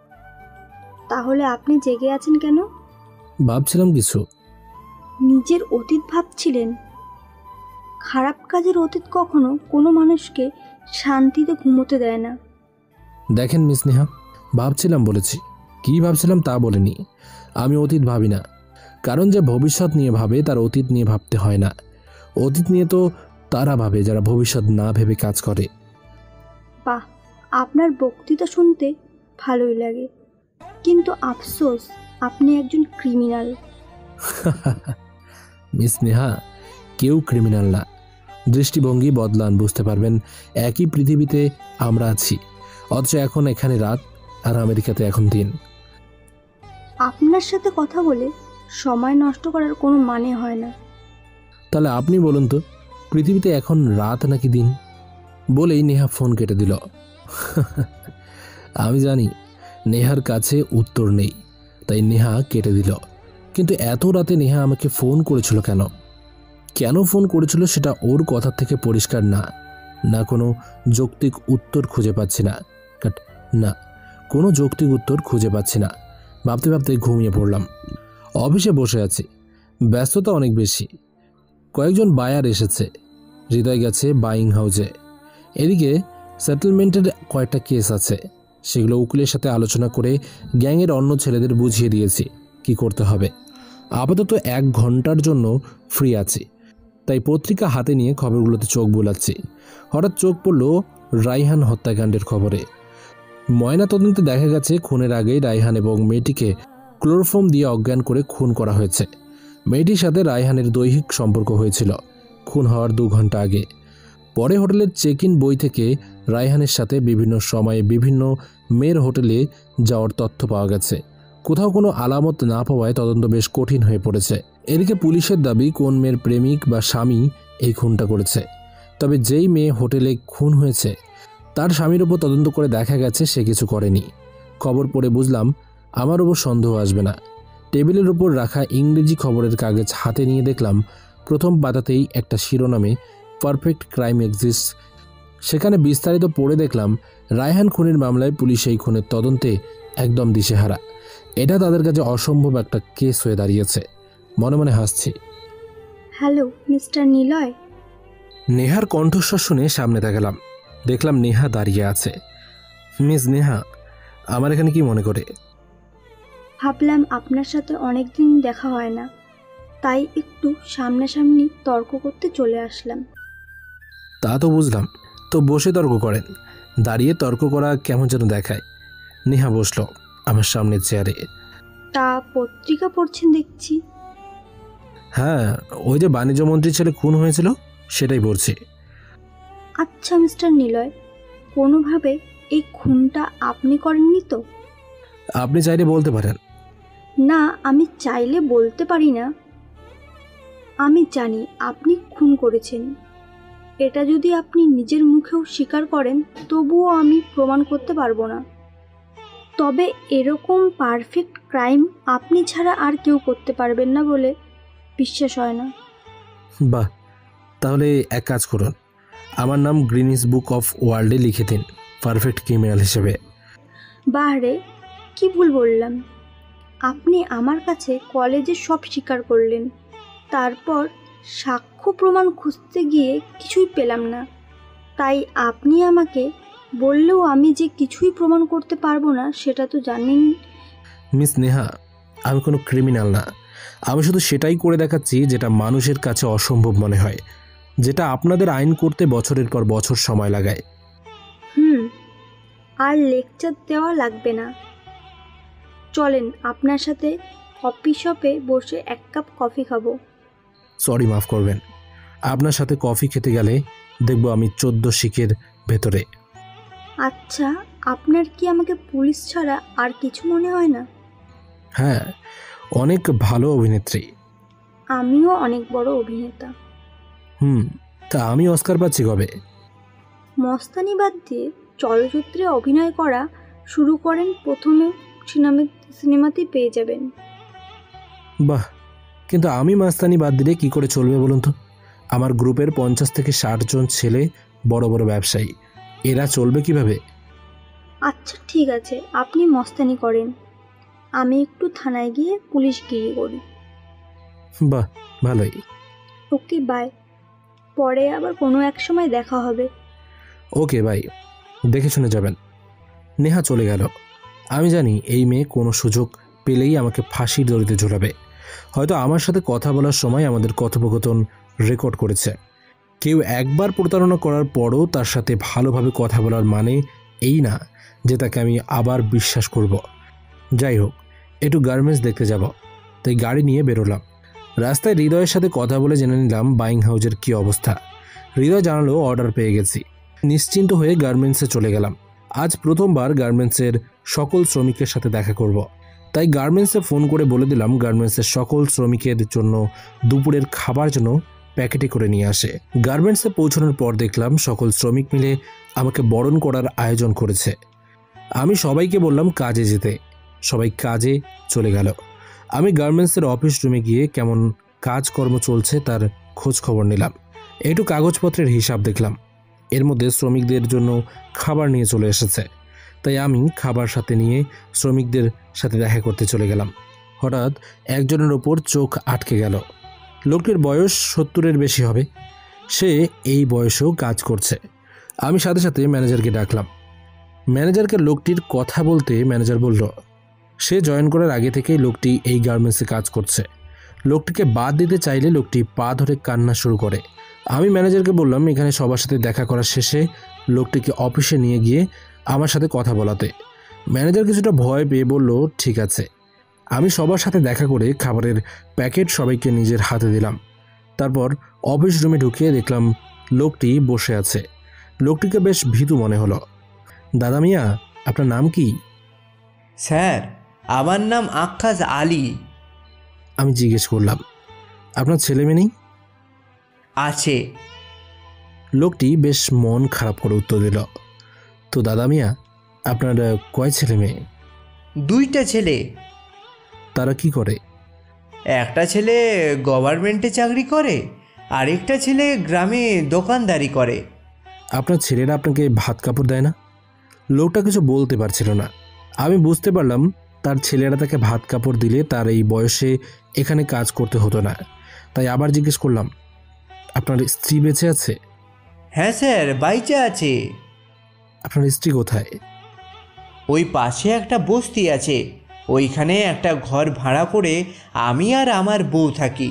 Speaker 5: তাহলে আপনি জেগে আছেন কেন?
Speaker 1: ভাবছিলাম কিছু।
Speaker 5: নিজের অতীত ভাবছিলেন? খারাপ কাজের অতীত কখনো কোনো মানুষকে শান্তিতে ঘুমোতে দেয় না।
Speaker 1: দেখেন মিস নেহা, ভাবছিলাম বলেছি, কি ভাবছিলাম তা বলিনি। আমি অতীত ভাবি না, কারণ যে ভবিষ্যৎ নিয়ে ভাবে তার অতীত নিয়ে ভাবতে হয় না। অতীত নিয়ে তো তারা ভাবে যারা ভবিষ্যৎ না ভেবে কাজ করে।
Speaker 5: বাহ, আপনার বক্তৃতা শুনতে ভালোই লাগে, কিন্তু আফসোস আপনি একজন ক্রিমিনাল।
Speaker 1: মিস নেহা, কেউ ক্রিমিনাল না। দৃষ্টিভঙ্গি বদলান, বুঝতে পারবেন একই পৃথিবীতে আমরা আছি, অথচ এখন এখানে রাত আর আমেরিকাতে এখন দিন।
Speaker 5: আপনার সাথে কথা বলে সময় নষ্ট করার কোনো মানে হয় না।
Speaker 1: তাহলে আপনি বলুন তো, পৃথিবীতে এখন রাত নাকি দিন? বলেই নেহা ফোন কেটে দিল। আমি জানি নেহার কাছে উত্তর নেই, তাই নেহা কেটে দিল। কিন্তু এত রাতে নেহা আমাকে ফোন করেছিল কেন? কেন ফোন করেছিল সেটা ওর কথা থেকে পরিষ্কার না। না কোনো যৌক্তিক উত্তর খুঁজে পাচ্ছি না। কাট না কোনো যৌক্তিক উত্তর খুঁজে পাচ্ছি না। ভাবতে ভাবতে ঘুমিয়ে পড়লাম। অফিসে বসে আছি, ব্যস্ততা অনেক বেশি। কয়েকজন বায়ার এসেছে, হৃদয় গেছে বাইং হাউসে। এদিকে সেটেলমেন্টের কয়েকটা কেস আছে, সেগুলো উকিলের সাথে আলোচনা করে গ্যাংয়ের অন্য ছেলেদের বুঝিয়ে দিয়েছি। কি করতে হবে। আপাতত এক ঘন্টার জন্য ফ্রি আছি, তাই পত্রিকা হাতে নিয়ে খবরগুলোতে চোখ বুলাচ্ছি। হঠাৎ চোখ পড়ল রায়হান হত্যাকাণ্ডের খবরে। ময়নাতদন্তে দেখা গেছে খুনের আগেই রায়হান এবং মেয়েটিকে ক্লোরোফর্ম দিয়ে অজ্ঞান করে খুন করা হয়েছে। মেয়েটির সাথে রায়হানের দৈহিক সম্পর্ক হয়েছিল খুন হওয়ার দু ঘন্টা আগে। পরে হোটেলের চেক ইন বই থেকে রায়হানের সাথে বিভিন্ন সময়ে বিভিন্ন মেয়ের হোটেলে যাওয়ার তথ্য পাওয়া গেছে। কোথাও কোনো আলামত না পাওয়ায় তদন্ত বেশ কঠিন হয়ে পড়েছে। এদিকে পুলিশের দাবি কোন মেয়ের প্রেমিক বা স্বামী এই খুনটা করেছে। তবে যেই মেয়ে হোটেলে খুন হয়েছে তার স্বামীর ওপর তদন্ত করে দেখা গেছে সে কিছু করেনি। খবর পড়ে বুঝলাম আমার ওপর সন্দেহ আসবে না। টেবিলের ওপর রাখা ইংরেজি খবরের কাগজ হাতে নিয়ে দেখলাম প্রথম পাতাতেই একটা শিরোনামে পারফেক্ট ক্রাইম এক্সিস্ট। সেখানে বিস্তারিত পড়ে দেখলাম রায়হান খুনের মামলায় পুলিশ এই খুনের তদন্তে একদম দিশেহারা। এটা তাদের কাছে অসম্ভব একটা কেস হয়ে দাঁড়িয়েছে। মনে মনে হাসছি।
Speaker 5: Hello mister Niloy.
Speaker 1: নেহার কণ্ঠস্বর শুনে সামনে তাকালাম, দেখলাম নেহা দাঁড়িয়ে আছে। মিস নেহা, আমার এখানে কি মনে করে?
Speaker 5: ভাবলাম আপনার সাথে অনেক দিন দেখা হয় না, তাই একটু সামনাসামনি তর্ক করতে চলে আসলাম।
Speaker 1: তা তো বুঝলাম, তো বসে তর্ক করেন, দাঁড়িয়ে তর্ক করা কেমন যেন দেখায়। নেহা বসলো আমার সামনের চেয়ারে।
Speaker 5: তা পত্রিকা পড়ছেন দেখছি।
Speaker 1: হ্যাঁ, ওই যে বাণিজ্য মন্ত্রীর ছেলে খুন হয়েছিল সেটাই পড়ছি।
Speaker 5: আচ্ছা মিস্টার নিলয়, কোনোভাবে এই খুনটা আপনি করেননি তো?
Speaker 1: আপনি চাইলে বলতে পারেন।
Speaker 5: না, আমি চাইলে বলতে পারি না। আমি জানি আপনি খুন করেছেন। এটা যদি আপনি নিজের মুখেও স্বীকার করেন তবুও আমি প্রমাণ করতে পারবো না। তবে এরকম পারফেক্ট ক্রাইম আপনি ছাড়া আর কেউ করতে পারবেন না বলে বিশ্বাস হয় না।
Speaker 1: বাহ, তাহলে এক কাজ করুন, আমার নাম গ্রিনিস বুক অফ ওয়ার্ল্ডে লিখে দিন পারফেক্ট ক্রিমিনাল হিসেবে।
Speaker 5: বাহরে, কি ভুল বললাম? আপনি আমার কাছে কলেজে সব স্বীকার করলেন, তারপর সাক্ষ্য প্রমাণ খুঁজতে গিয়ে কিছুই পেলাম না। তাই আপনি আমাকে বললেও আমি যে কিছুই প্রমাণ করতে পারবো না সেটা তো জানেন।
Speaker 1: মিস নেহা, আমি কোনো ক্রিমিনাল না। আমি শুধু সেটাই করে দেখাচ্ছি যেটা মানুষের কাছে অসম্ভব মনে হয়, যেটা আপনাদের আইন করতে বছরের পর বছর সময় লাগায়।
Speaker 5: হুম, আর লেকচার দেওয়া লাগবে না। চলেন, আপনার সাথে কফি শপে বসে এক কাপ কফি খাবো।
Speaker 1: সরি, মাফ করবেন। আপনার সাথে কফি খেতে গেলে দেখব আমি চোদ্দ শিকের ভেতরে।
Speaker 5: আচ্ছা, আপনার কি আমাকে পুলিশ ছাড়া আর কিছু মনে হয় না?
Speaker 1: হ্যাঁ, অনেক ভালো অভিনেত্রী।
Speaker 5: আমিও অনেক বড় অভিনেতা।
Speaker 1: হুম, তা আমি অস্কার পাচ্ছি কবে?
Speaker 5: মস্তানি বাদ দিয়ে চলচ্চিত্রে অভিনয় করা শুরু করেন প্রথমে সিনেমা সিনেমাতেই পেয়ে যাবেন।
Speaker 1: বাহ, কিন্তু আমি মাস্তানি বাদ দিলে কী করে চলবে বলুন তো? আমার গ্রুপের পঞ্চাশ থেকে ষাট জন ছেলে বড় বড় ব্যবসায়ী, এরা চলবে কিভাবে?
Speaker 5: আচ্ছা ঠিক আছে, আপনি মস্তানি করেন, আমি একটু থানায় গিয়ে পুলিশগিরি করি।
Speaker 1: বাহ, ভালোই।
Speaker 5: ওকে বাই, পরে আবার কোনো এক সময় দেখা হবে।
Speaker 1: ওকে বাই, দেখে শুনে যাবেন। নেহা চলে গেল। আমি জানি এই মেয়ে কোনো সুযোগ পেলেই আমাকে ফাঁসির দড়িতে ঝোলাবে। হয়তো আমার সাথে কথা বলার সময় আমাদের কথোপকথন রেকর্ড করেছে। কেউ একবার প্রতারণা করার পরও তার সাথে ভালোভাবে কথা বলার মানে এই না যে তাকে আমি আবার বিশ্বাস করব। যাই হোক, একটু গার্মেন্টস দেখতে যাব, তাই গাড়ি নিয়ে বেরোলাম। রাস্তায় হৃদয়ের সাথে কথা বলে জেনে নিলাম বাইং হাউজের কী অবস্থা। হৃদয় জানালো অর্ডার পেয়ে গেছি। নিশ্চিন্ত হয়ে গার্মেন্টসে চলে গেলাম। আজ প্রথমবার গার্মেন্টসের সকল শ্রমিকের সাথে দেখা করব, তাই গার্মেন্টসে ফোন করে বলে দিলাম গার্মেন্টসের সকল শ্রমিকের জন্য দুপুরের খাবার যেন প্যাকেটে করে নিয়ে আসে। গার্মেন্টসে পৌঁছানোর পর দেখলাম সকল শ্রমিক মিলে আমাকে বরণ করার আয়োজন করেছে। আমি সবাইকে বললাম কাজে যেতে, সবাই কাজে চলে গেল। আমি গার্মেন্টসের অফিস রুমে গিয়ে কেমন কাজকর্ম চলছে তার খোঁজ খবর নিলাম। একটু কাগজপত্রের হিসাব দেখলাম। এর মধ্যে শ্রমিকদের জন্য খাবার নিয়ে চলে এসেছে, তাই আমি খাবার সাথে নিয়ে শ্রমিকদের সাথে দেখা করতে চলে গেলাম। হঠাৎ একজনের ওপর চোখ আটকে গেল। লোকটির বয়স সত্তরের বেশি হবে। সে এই বয়সেও কাজ করছে। আমি সাথে সাথে ম্যানেজারকে ডাকলাম। ম্যানেজারকে লোকটির কথা বলতে ম্যানেজার বলল, সে জয়েন করার আগে থেকেই লোকটি এই গার্মেন্টসে কাজ করছে। লোকটিকে বাদ দিতে চাইলে লোকটি পা ধরে কান্না শুরু করে। আমি ম্যানেজারকে বললাম এখানে সবার সাথে দেখা করার শেষে লোকটিকে অফিসে নিয়ে গিয়ে আমার সাথে কথা বলাতে। ম্যানেজার কিছুটা ভয় পেয়ে বলল ঠিক আছে। আমি সবার সাথে দেখা করে খাবারের প্যাকেট সবাইকে নিজের হাতে দিলাম। তারপর অফিস রুমে ঢুকিয়ে দেখলাম লোকটি বসে আছে। লোকটিকে বেশ ভীতু মনে হলো। দাদা মিয়া, আপনার নাম কি?
Speaker 2: স্যার, আমার নাম আক্কাস আলী।
Speaker 1: আমি জিজ্ঞেস করলাম, আপনার ছেলে মেয়ে নেই?
Speaker 2: আছে।
Speaker 1: লোকটি বেশ মন খারাপ করে উত্তর দিল, তো দাদা মিয়া আপনার কয় ছেলে মেয়ে?
Speaker 2: দুইটা ছেলে।
Speaker 1: তারা কি করে?
Speaker 2: একটা ছেলে গভর্নমেন্টে চাকরি করে, আরেকটা ছেলে গ্রামে দোকানদারি করে।
Speaker 1: আপনার ছেলেরা আপনাকে ভাত কাপড় দেয় না? লোকটা কিছু বলতে পারছিল না। আমি বুঝতে পারলাম তার ছেলেরা তাকে ভাত কাপড় দিলে তার এই বয়সে এখানে কাজ করতে হতো না। তাই আবার জিজ্ঞেস করলাম, আপনার স্ত্রী বেঁচে আছে?
Speaker 2: হ্যাঁ স্যার, বাইচে আছে।
Speaker 1: আপনার স্ত্রী কোথায়?
Speaker 2: ওই পাশে একটা বস্তি আছে, ওইখানে একটা ঘর ভাড়া করে আমি আর আমার বউ থাকি।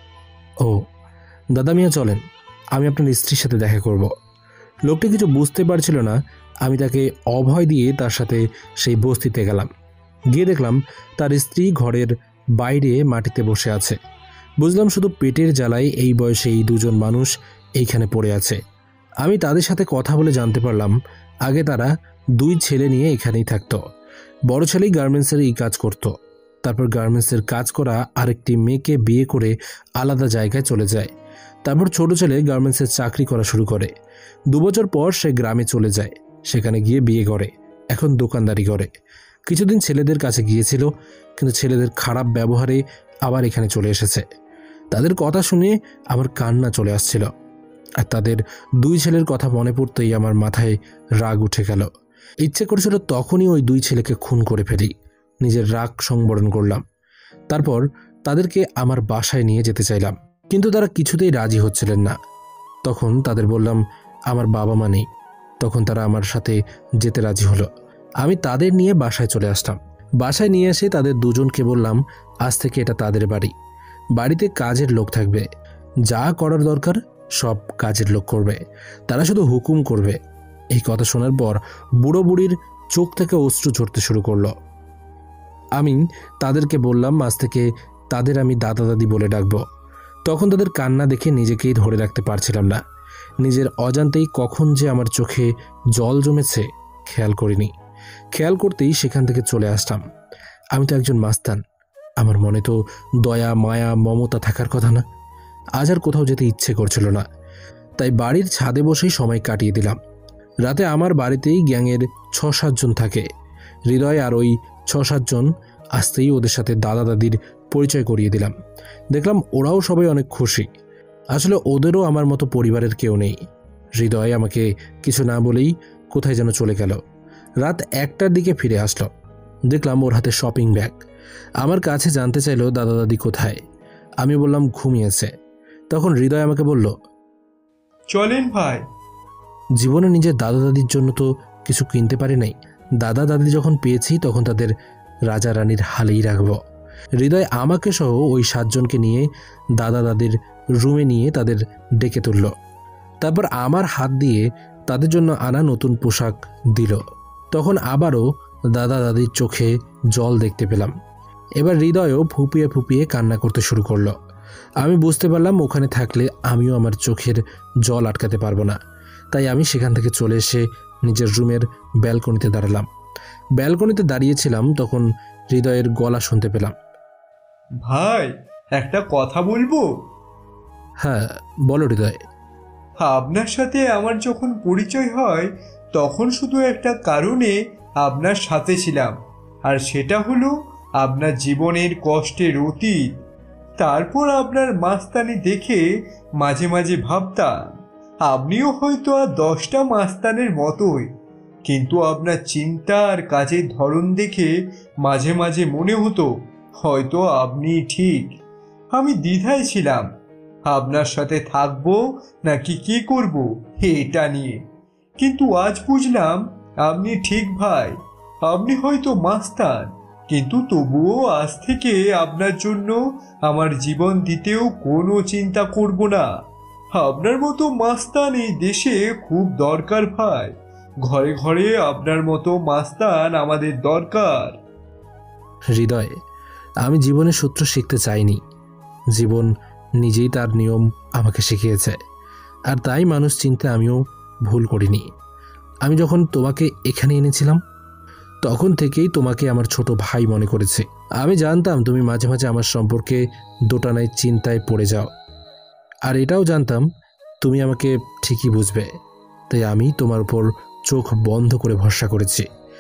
Speaker 1: ও দাদা মিয়া, চলেন আমি আপনার স্ত্রীর সাথে দেখা করব। লোকটি কিছু বুঝতে পারছিল না। আমি তাকে অভয় দিয়ে তার সাথে সেই বস্তিতে গেলাম। গিয়ে দেখলাম তার স্ত্রী ঘরের বাইরে মাটিতে বসে আছে। বুঝলাম শুধু পেটের জ্বালায় এই বয়সে এই দুজন মানুষ এইখানে পড়ে আছে। আমি তাদের সাথে কথা বলে জানতে পারলাম আগে তারা দুই ছেলে নিয়ে এখানেই থাকতো। বড় ছেলেই গার্মেন্টসের এই কাজ করত। তারপর গার্মেন্টসের কাজ করা আরেকটি মেয়েকে বিয়ে করে আলাদা জায়গায় চলে যায়। তারপর ছোট ছেলে গার্মেন্টসের চাকরি করা শুরু করে। দু বছর পর সে গ্রামে চলে যায়, সেখানে গিয়ে বিয়ে করে, এখন দোকানদারি করে। কিছুদিন ছেলেদের কাছে গিয়েছিল, কিন্তু ছেলেদের খারাপ ব্যবহারে আবার এখানে চলে এসেছে। তাদের কথা শুনে আমার কান্না চলে আসছিল, আর তাদের দুই ছেলের কথা মনে পড়তেই আমার মাথায় রাগ উঠে গেল। ইচ্ছে করেছিল তখনই ওই দুই ছেলেকে খুন করে ফেলি। নিজের রাগ সংবরণ করলাম। তারপর তাদেরকে আমার বাসায় নিয়ে যেতে চাইলাম, কিন্তু তারা কিছুতেই রাজি হচ্ছিলেন না। তখন তাদের বললাম আমার বাবা মা নেই। তখন তারা আমার সাথে যেতে রাজি হলো। আমি তাদের নিয়ে বাসায় চলে আসলাম। বাসায় নিয়ে এসে তাদের দুজনকে বললাম আজ থেকে এটা তাদের বাড়ি। বাড়িতে কাজের লোক থাকবে, যা করার দরকার সব কাজের লোক করবে, তারা শুধু হুকুম করবে। এই কথা শোনার পর বুড়ো বুড়ির চোখ থেকে অশ্রু ঝরতে শুরু করলো। আমি তাদেরকে বললাম আজ থেকে তাদের আমি দাদা দাদি বলে ডাকবো। তখন তাদের কান্না দেখে নিজেকেই ধরে রাখতে পারছিলাম না। নিজের অজান্তেই কখন যে আমার চোখে জল জমেছে খেয়াল করিনি। খেয়াল করতেই সেখান থেকে চলে আসলাম। আমি তো একজন মাস্তান, আমার মনে তো দয়া মায়া মমতা থাকার কথা না। আজ আর কোথাও যেতে ইচ্ছে করছিল না, তাই বাড়ির ছাদে বসেই সময় কাটিয়ে দিলাম। রাতে আমার বাড়িতেই গ্যাংয়ের ছ সাতজন থাকে। হৃদয় আর ওই ছ সাতজন আসতেই ওদের সাথে দাদা দাদির পরিচয় করিয়ে দিলাম। দেখলাম ওরাও সবাই অনেক খুশি। আসলে ওদেরও আমার মতো পরিবারের কেউ নেই। হৃদয় আমাকে কিছু না বলেই কোথায় যেন চলে গেল। রাত একটার দিকে ফিরে আসলো। দেখলাম ওর হাতে শপিং ব্যাগ। আমার কাছে জানতে চাইলো দাদা দাদি কোথায়। আমি বললাম ঘুমিয়েছে। তখন হৃদয় আমাকে বলল,
Speaker 7: চলেন ভাই।
Speaker 1: জীবনে নিজের দাদা দাদির জন্য তো কিছু কিনতে পারি নাই, দাদা দাদি যখন পেয়েছি তখন তাদের রাজা রানীর হালেই রাখব। হৃদয় আমাকে সহ ওই সাতজনকে নিয়ে দাদা দাদির রুমে নিয়ে তাদের ডেকে তুলল। তারপর আমার হাত দিয়ে তাদের জন্য আনা নতুন পোশাক দিল। তখন আবারও দাদা দাদির চোখে জল দেখতে পেলাম। এবার হৃদয়ও ফুপিয়ে ফুপিয়ে কান্না করতে শুরু করলো। আমি বুঝতে পারলাম ওখানে থাকলে আমিও আমার চোখের জল আটকাতে পারবো না। তাই আমি সেখান থেকে চলে এসে নিজের রুমের ব্যালকনিতে দাঁড়ালাম। ব্যালকনিতে দাঁড়িয়েছিলাম তখন হৃদয়ের গলা শুনতে পেলাম।
Speaker 7: ভাই, একটা কথা বলবো?
Speaker 1: হ্যাঁ বলো হৃদয়।
Speaker 7: আপনার সাথে আমার যখন পরিচয় হয় তখন শুধু একটা কারণে আপনার সাথে ছিলাম, আর সেটা হলো আপনার জীবনের কষ্টের অতীত। তারপর আপনার মাস্তানি দেখে মাঝে মাঝে ভাবতাম আপনিও হয়তো আর দশটা মাস্তানের মতোই, কিন্তু আপনার চিন্তা আর কাজের ধরন দেখে মাঝে মাঝে মনে হতো হয়তো আপনি ঠিক। আমি দ্বিধায় ছিলাম আপনার সাথে থাকবো নাকি কি করব এটা নিয়ে, কিন্তু আজ বুঝলাম আপনি ঠিক ভাই। আপনি হয়তো মাস্তান, কিন্তু তবুও আজ থেকে আপনার জন্য আমার জীবন দিতেও কোনো চিন্তা করব না। আপনার মতো মাস্তান এই দেশে খুব দরকার ভাই। ঘরে ঘরে আপনার মতো মাস্তান আমাদের দরকার।
Speaker 1: হৃদয়, আমি জীবনের সূত্র শিখতে চাইনি। জীবন নিজেই তার নিয়ম আমাকে শিখিয়েছে, আর তাই মানুষ চিনতে আমিও ভুল করিনি। আমি যখন তোমাকে এখানে এনেছিলাম তখন থেকেই তোমাকে আমার ছোট ভাই মনে করেছি। আমি জানতাম তুমি মাঝে মাঝে আমার সম্পর্কে দোটানায় চিন্তায় পড়ে যাও, আর এটাও জানতাম তুমি আমাকে ঠিকই বুঝবে, তাই আমি তোমার উপর চোখ বন্ধ করে ভরসা করেছি।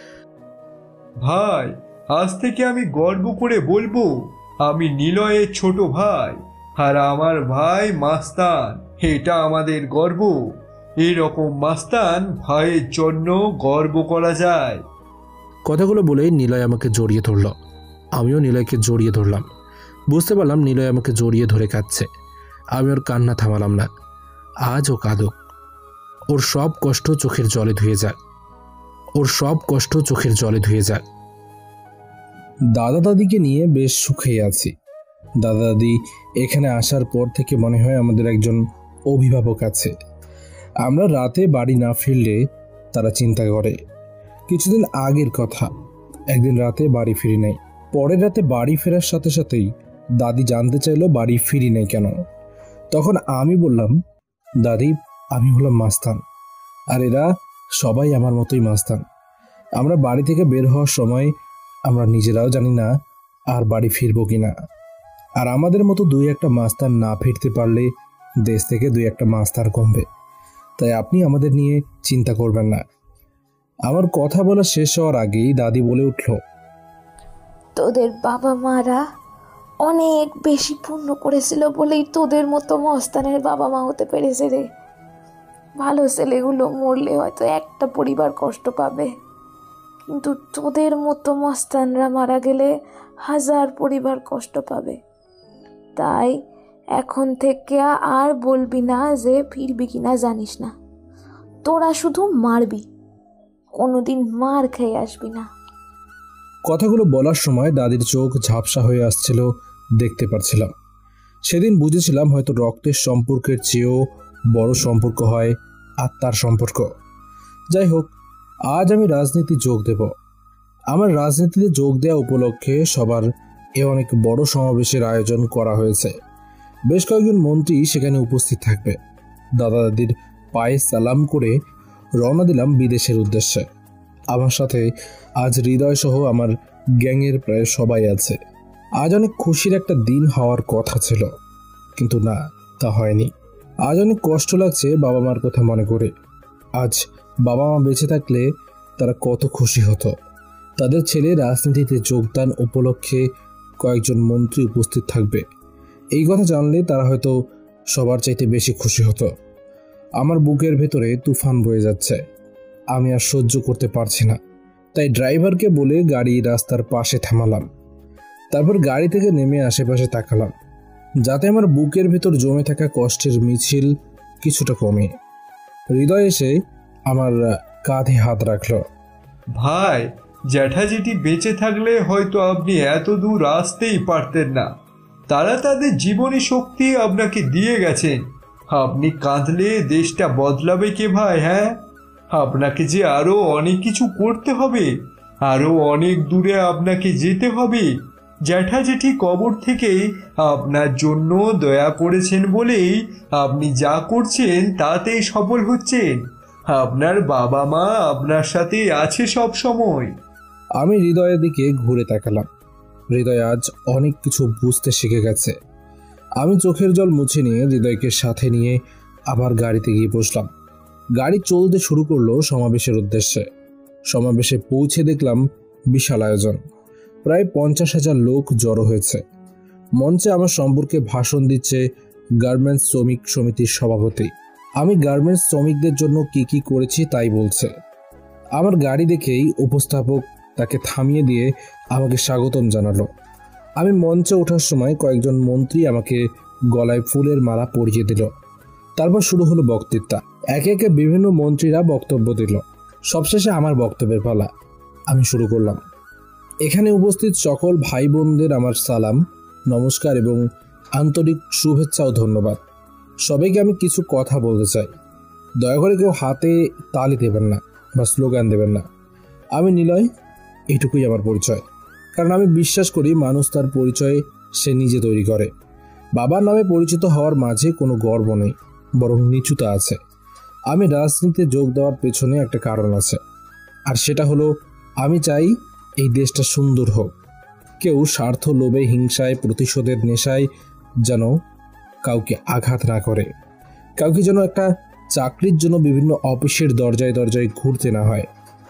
Speaker 7: ভাই, আজ থেকে আমি গর্ব করে বলবো আমি নিলয়ের ছোট ভাই, আর আমার ভাই মাস্তান। এটা আমাদের গর্ব। এরকম মাস্তান ভাইয়ের জন্য গর্ব করা যায়।
Speaker 1: কথাগুলো বলে নিলয় আমাকে জড়িয়ে ধরল। আমিও নিলয়কে জড়িয়ে ধরলাম। বুঝতে পারলাম নিলয় আমাকে জড়িয়ে ধরে কাঁদছে। আমি ওর কান্না থামালাম না। আজও কাঁদুক, ওর সব কষ্ট চোখের জলে ধুয়ে যাক, ওর সব কষ্ট চোখের জলে ধুয়ে যাক। দাদা দাদিকে নিয়ে বেশ সুখেই আছি। দাদা দাদি এখানে আসার পর থেকে মনে হয় আমাদের একজন অভিভাবক আছে। আমরা রাতে বাড়ি না ফিরলে তারা চিন্তা করে। কিছুদিন আগের কথা, একদিন রাতে বাড়ি ফিরি নাই। পরের রাতে বাড়ি ফেরার সাথে সাথেই দাদি জানতে চাইলো বাড়ি ফিরি নাই কেন। তখন আমি বললাম, দাদি, আমি হলাম মাস্তান, আর এরা সবাই আমার মতোই মাস্তান। আমরা বাড়ি থেকে বের হওয়ার সময় আমরা নিজেরাও জানি না আর বাড়ি ফিরবো কিনা। আর আমাদের মতো দুই একটা মাস্তান না ফিরতে পারলে দেশ থেকে দুই একটা মাস্তান কমবে। তাই আপনি আমাদের নিয়ে চিন্তা করবেন না। আমার কথা বলা শেষ হওয়ার আগেই দাদি বলে উঠল,
Speaker 6: তোদের বাবা মারা অনেক বেশি পুণ্য করেছিল বলেই তোদের মতো মস্তানের বাবা মা হতে পেরেছে রে। ভালো ছেলেগুলো মরলে হয়তো একটা পরিবার কষ্ট পাবে, কিন্তু তোদের মতো মস্তানরা মারা গেলে হাজার পরিবার কষ্ট পাবে। তাই এখন থেকে আর বলবি না যে ফিরবি কিনা জানিস না। তোরা শুধু মারবি, কোনোদিন মার খেয়ে আসবি না।
Speaker 1: কথাগুলো বলার সময় দাদির চোখ ঝাপসা হয়ে আসছিল, দেখতে পারছিলাম। সেদিন বুঝেছিলাম হয়তো রক্তের সম্পর্কের চেয়েও বড় সম্পর্ক হয় আত্মার সম্পর্ক। যাই হোক, আজ আমি রাজনীতি যোগ দেব। আমার রাজনীতিতে যোগ দেওয়া উপলক্ষে সবার এ অনেক বড় সমাবেশের আয়োজন করা হয়েছে। বেশ কয়েকজন মন্ত্রী সেখানে উপস্থিত থাকবে। দাদা দাদির পায়ে সালাম করে রওনা দিলাম বিদেশের উদ্দেশ্যে। আমার সাথে আজ হৃদয় সহ আমার গ্যাংয়ের প্রায় সবাই আছে। আজ অনেক খুশির একটা দিন হওয়ার কথা ছিল, কিন্তু না, তা হয়নি। আজ অনেক কষ্ট লাগছে বাবা মার কথা মনে করে। আজ বাবা মা বেঁচে থাকলে তারা কত খুশি হতো। তাদের ছেলে রাজনীতিতে যোগদান উপলক্ষে কয়েকজন মন্ত্রী উপস্থিত থাকবে, এই কথা জানলে তারা হয়তো সবার চাইতে বেশি খুশি হতো। আমার বুকের ভেতরে তুফান বয়ে যাচ্ছে। আমি আর সহ্য করতে পারছি না, তাই ড্রাইভারকে বলে গাড়ি রাস্তার পাশে থামালাম। তারপর গাড়ি থেকে নেমে আশেপাশে তাকালাম, যাতে আমার বুকের ভেতর জমে থাকা কষ্টের মিছিল কিছুটা কমে। হৃদয় এসে আমার কাঁধে হাত রাখলো।
Speaker 7: ভাই, জ্যাঠা জেঠি বেঁচে থাকলে হয়তো আপনি এত দূর আসতেই পারতেন না। তারা তাদের জীবনী শক্তি আপনাকে দিয়ে গেছেন। আপনি কাঁদলে দেশটা বদলাবে কে ভাই? হ্যাঁ, আপনাকে যে আরো অনেক কিছু করতে হবে, আরো অনেক দূরে আপনাকে যেতে হবে। জ্যাঠা জেঠি কবর থেকে আপনার জন্য দয়া করেছেন বলেই আপনি যা করছেন তাতেই সফল হচ্ছেন। আপনার বাবা মা আপনার সাথে আছে সব সময়।
Speaker 1: আমি হৃদয়ের দিকে ঘুরে তাকালাম। হৃদয় আজ অনেক কিছু বুঝতে শিখে গেছে। আমি চোখের জল মুছে নিয়ে হৃদয়কে সাথে নিয়ে আবার গাড়িতে গিয়ে বসলাম। গাড়ি চলতে শুরু করলো সমাবেশের উদ্দেশ্যে। সমাবেশে পৌঁছে দেখলাম বিশাল আয়োজন। প্রায় পঞ্চাশ হাজার লোক জড়ো হয়েছে। মঞ্চে আমার সম্পর্কে ভাষণ দিচ্ছে গার্মেন্টস শ্রমিক সমিতির সভাপতি। আমি গার্মেন্টস শ্রমিকদের জন্য কি কি করেছি তাই বলছে। আমার গাড়ি দেখেই উপস্থাপক তাকে থামিয়ে দিয়ে আমাকে স্বাগতম জানালো। আমি মঞ্চে ওঠার সময় কয়েকজন মন্ত্রী আমাকে গলায় ফুলের মালা পরিয়ে দিল। তারপর শুরু হলো বক্তৃতা। একে একে বিভিন্ন মন্ত্রীরা বক্তব্য দিল। সবশেষে আমার বক্তব্যের পালা। আমি শুরু করলাম। এখানে উপস্থিত সকল ভাই বোনদের আমার সালাম, নমস্কার এবং আন্তরিক শুভেচ্ছা ও ধন্যবাদ। সবাইকে আমি কিছু কথা বলতে চাই। দয়া করে কেউ হাতে তালি দেবেন না বা স্লোগান দেবেন না। আমি নিলয়, এইটুকুই আমার পরিচয়। কারণ আমি বিশ্বাস করি মানুষ তার পরিচয় সে নিজে তৈরি করে। বাবার নামে পরিচিত হওয়ার মাঝে কোনো গর্ব নেই, বরং নিচুতা আছে। আমি রাজনীতিতে যোগ দেওয়ার পেছনে একটা কারণ আছে, আর সেটা হলো আমি চাই এই দেশটা সুন্দর হোক। কেউ স্বার্থ লোভে, হিংসায়, প্রতিশোধের নেশায় যেন কাউকে আঘাত না করে, কাউকে যেন একটা চাকরির জন্য বিভিন্ন অফিসের দরজায় দরজায় ঘুরতে না হয়,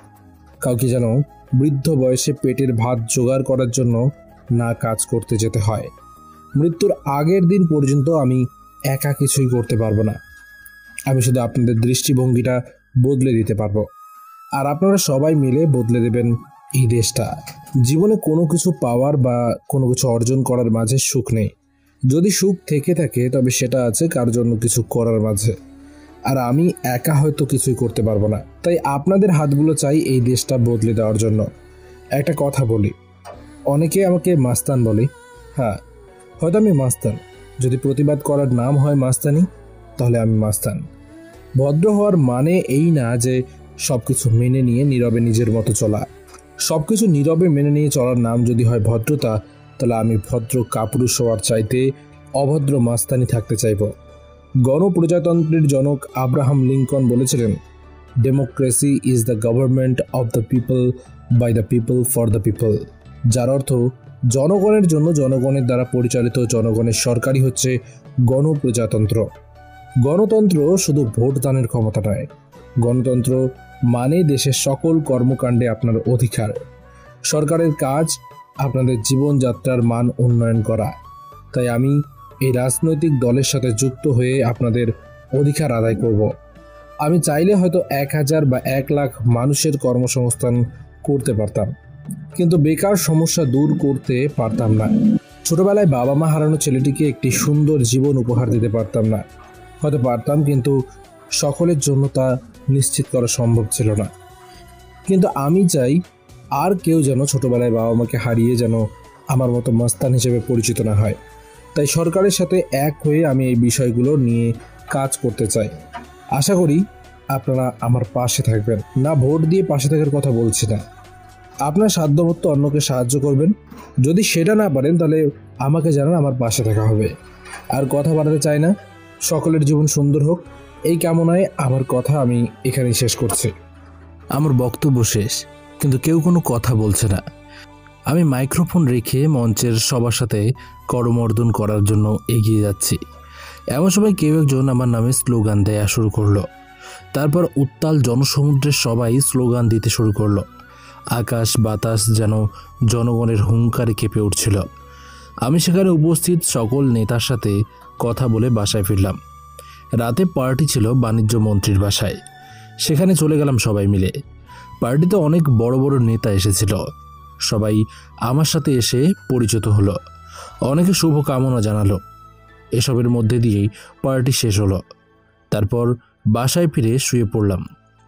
Speaker 1: কাউকে যেন বৃদ্ধ বয়সে পেটের ভাত জোগাড় করার জন্য না কাজ করতে যেতে হয়। মৃত্যুর আগের দিন পর্যন্ত আমি একা কিছুই করতে পারবো না। আমি শুধু আপনাদের দৃষ্টিভঙ্গিটা বদলে দিতে পারবো, আর আপনারা সবাই মিলে বদলে দেবেন এই দেশটা। জীবনে কোনো কিছু পাওয়ার বা কোনো কিছু অর্জন করার মাঝে সুখ নেই। যদি সুখ থেকে থাকে তবে সেটা আছে কার জন্য কিছু করার মাঝে, আর আমি একা হয়তো কিছুই করতে পারবো না। তাই আপনাদের হাতগুলো চাই এই দেশটা বদলে দেওয়ার জন্য। একটা কথা বলি, অনেকে আমাকে মাস্তান বলে। হ্যাঁ, হয়তো আমি মাস্তান। যদি প্রতিবাদ করার নাম হয় মাস্তানি, তাহলে আমি মাস্তান। ভদ্র হওয়ার মানে এই না যে সব কিছু মেনে নিয়ে নীরবে নিজের মতো চলা। সব কিছু নীরবে মেনে নিয়ে চলার নাম যদি হয় ভদ্রতা, তাহলে আমি ভদ্র কাপুরুষ হওয়ার চাইতে অভদ্র মাস্তানি থাকতে চাইব। গণপ্রজাতন্ত্রের জনক আব্রাহাম লিঙ্কন বলেছিলেন, democracy is the government of the people by the people for the people. যার অর্থ জনগণের জন্য জনগণের দ্বারা পরিচালিত জনগণের সরকারই হচ্ছে গণপ্রজাতন্ত্র। গণতন্ত্র শুধু ভোটদানের ক্ষমতা নয়, গণতন্ত্র মানে দেশের সকল কর্মকাণ্ডে আপনার অধিকার। সরকারের কাজ আপনাদের জীবনযাত্রার মান উন্নয়ন করা। তাই আমি এই রাজনৈতিক দলের সাথে যুক্ত হয়ে আপনাদের অধিকার আদায় করব। আমি চাইলে হয়তো এক হাজার বা এক লাখ মানুষের কর্মসংস্থান করতে পারতাম, কিন্তু বেকার সমস্যা দূর করতে পারতাম না। ছোটবেলায় বাবা মা হারানো ছেলেটিকে একটি সুন্দর জীবন উপহার দিতে পারতাম না। হয়তো পারতাম, কিন্তু সকলের জন্য তা নিশ্চিত করা সম্ভব ছিল না। কিন্তু আমি চাই আর কেউ যেন ছোটবেলায় বাবা মাকে হারিয়ে যেন আমার মতো মাস্তান হিসেবে পরিচিত না হয়। তাই সরকারের সাথে এক হয়ে আমি এই বিষয়গুলো নিয়ে কাজ করতে চাই। আশা করি আপনারা আমার পাশে থাকবেন। না ভোট দিয়ে পাশে থাকার কথা বলছি না, আপনার সাধ্যমতো অন্যকে সাহায্য করবেন। যদি সেটা না পারেন তাহলে আমাকে জানান, আমার পাশে থাকা হবে। আর কথা বাড়াতে চাই না, সকলের জীবন সুন্দর হোক এই কামনায় আমার কথা আমি এখানেই শেষ করছি।
Speaker 8: আমার বক্তব্য শেষ, কিন্তু কেউ কোনো কথা বলছে না। আমি মাইক্রোফোন রেখে মঞ্চের সবার সাথে করমর্দন করার জন্য এগিয়ে যাচ্ছি। এমন সময় কেউ একজন আমার নামে স্লোগান দেয়া শুরু করলো। তারপর উত্তাল জনসমুদ্রের সবাই স্লোগান দিতে শুরু করলো। আকাশ বাতাস যেন জনগণের হুঙ্কারে কেঁপে উঠছিল। আমি সেখানে উপস্থিত সকল নেতার সাথে কথা বলে বাসায় ফিরলাম। রাতে পার্টি ছিল বাণিজ্য মন্ত্রীর বাসায়। সেখানে চলে গেলাম সবাই মিলে। পার্টিতে অনেক বড় বড় নেতা এসেছিল। সবাই আমার সাথে এসে পরিচিত হলো, অনেকে শুভ কামনা জানালো। এসবের মধ্যে দিয়েই পার্টি শেষ হলো। তারপর বাসায় ফিরে শুয়ে পড়লাম।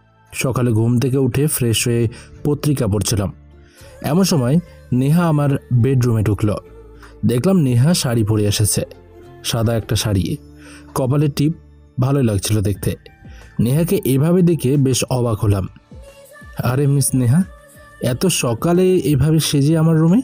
Speaker 8: সকালে ঘুম থেকে উঠে ফ্রেশ হয়ে পত্রিকা পড়ছিলাম। এমন সময় নেহা আমার বেডরুমে ঢুকলো। দেখলাম নেহা শাড়ি পরে এসেছে, সাদা একটা শাড়ি, কপালের টিপ, ভালোই লাগছিল দেখতে। নেহাকে এভাবে দেখে বেশ অবাক হলাম। আরে মিস নেহা, এত সকালে এভাবে সেজে আমার রুমে?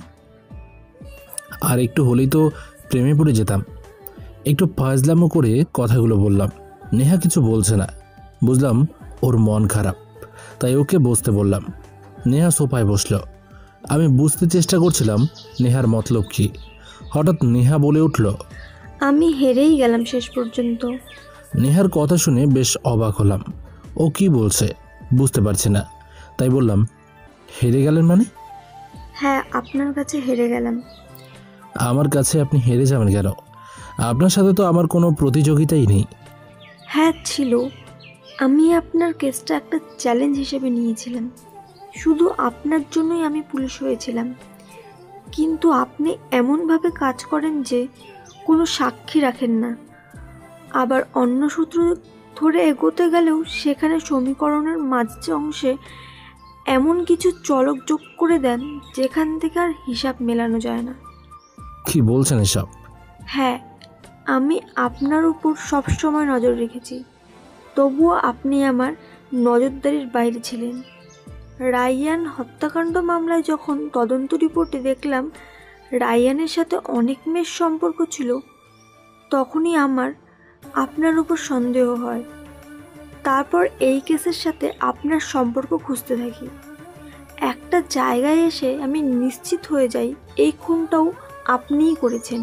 Speaker 8: আর একটু হলেই তো প্রেমে পড়ে যেতাম। একটু ফাজলামো করে কথাগুলো বললাম। নেহা কিছু বলছে না, বুঝলাম ওর মন খারাপ, তাই ওকে বসতে বললাম। নেহা সোফায় বসলো। আমি বুঝতে চেষ্টা করছিলাম নেহার মতলব কি। হঠাৎ নেহা বলে উঠল,
Speaker 5: আমি হেরেই গেলাম শেষ পর্যন্ত।
Speaker 8: নেহার কথা শুনে বেশ অবাক হলাম। ও কি বলছে বুঝতে পারছি না, তাই বললাম, হেরে গেলেন মানে?
Speaker 5: হ্যাঁ, আপনার কাছে হেরে গেলাম।
Speaker 8: আমার কাছে আপনি হেরে যাবেন কেন? আপনার সাথে তো আমার কোনো প্রতিযোগিতাই নেই।
Speaker 5: হ্যাঁ ছিল, আমি আপনার কেসটা একটা চ্যালেঞ্জ হিসেবে নিয়েছিলাম। শুধু আপনার জন্যই আমি পুলিশ হয়েছিলাম। কিন্তু আপনি এমনভাবে কাজ করেন যে কোনো সাক্ষী রাখেন না। আবার অন্য সূত্র ধরে এগোতে গেলেও সেখানে সমীকরণের মাঝ অংশে এমন কিছু চলক যোগ করে দেন যেখান থেকে আর হিসাব মেলানো যায় না।
Speaker 8: কি বলছেন এসব?
Speaker 5: হ্যাঁ, আমি আপনার উপর সবসময় নজর রেখেছি, তবুও আপনি আমার নজরদারির বাইরে ছিলেন। রাইয়ান হত্যাকাণ্ড মামলায় যখন তদন্ত রিপোর্টে দেখলাম রাইয়ানের সাথে অনেক মেয়ের সম্পর্ক ছিল, তখনই আমার আপনার উপর সন্দেহ হয়। তারপর এই কেসের সাথে আপনার সম্পর্ক খুঁজতে থাকি। একটা জায়গায় এসে আমি নিশ্চিত হয়ে যাই এই খুনটাও আপনিই করেছেন।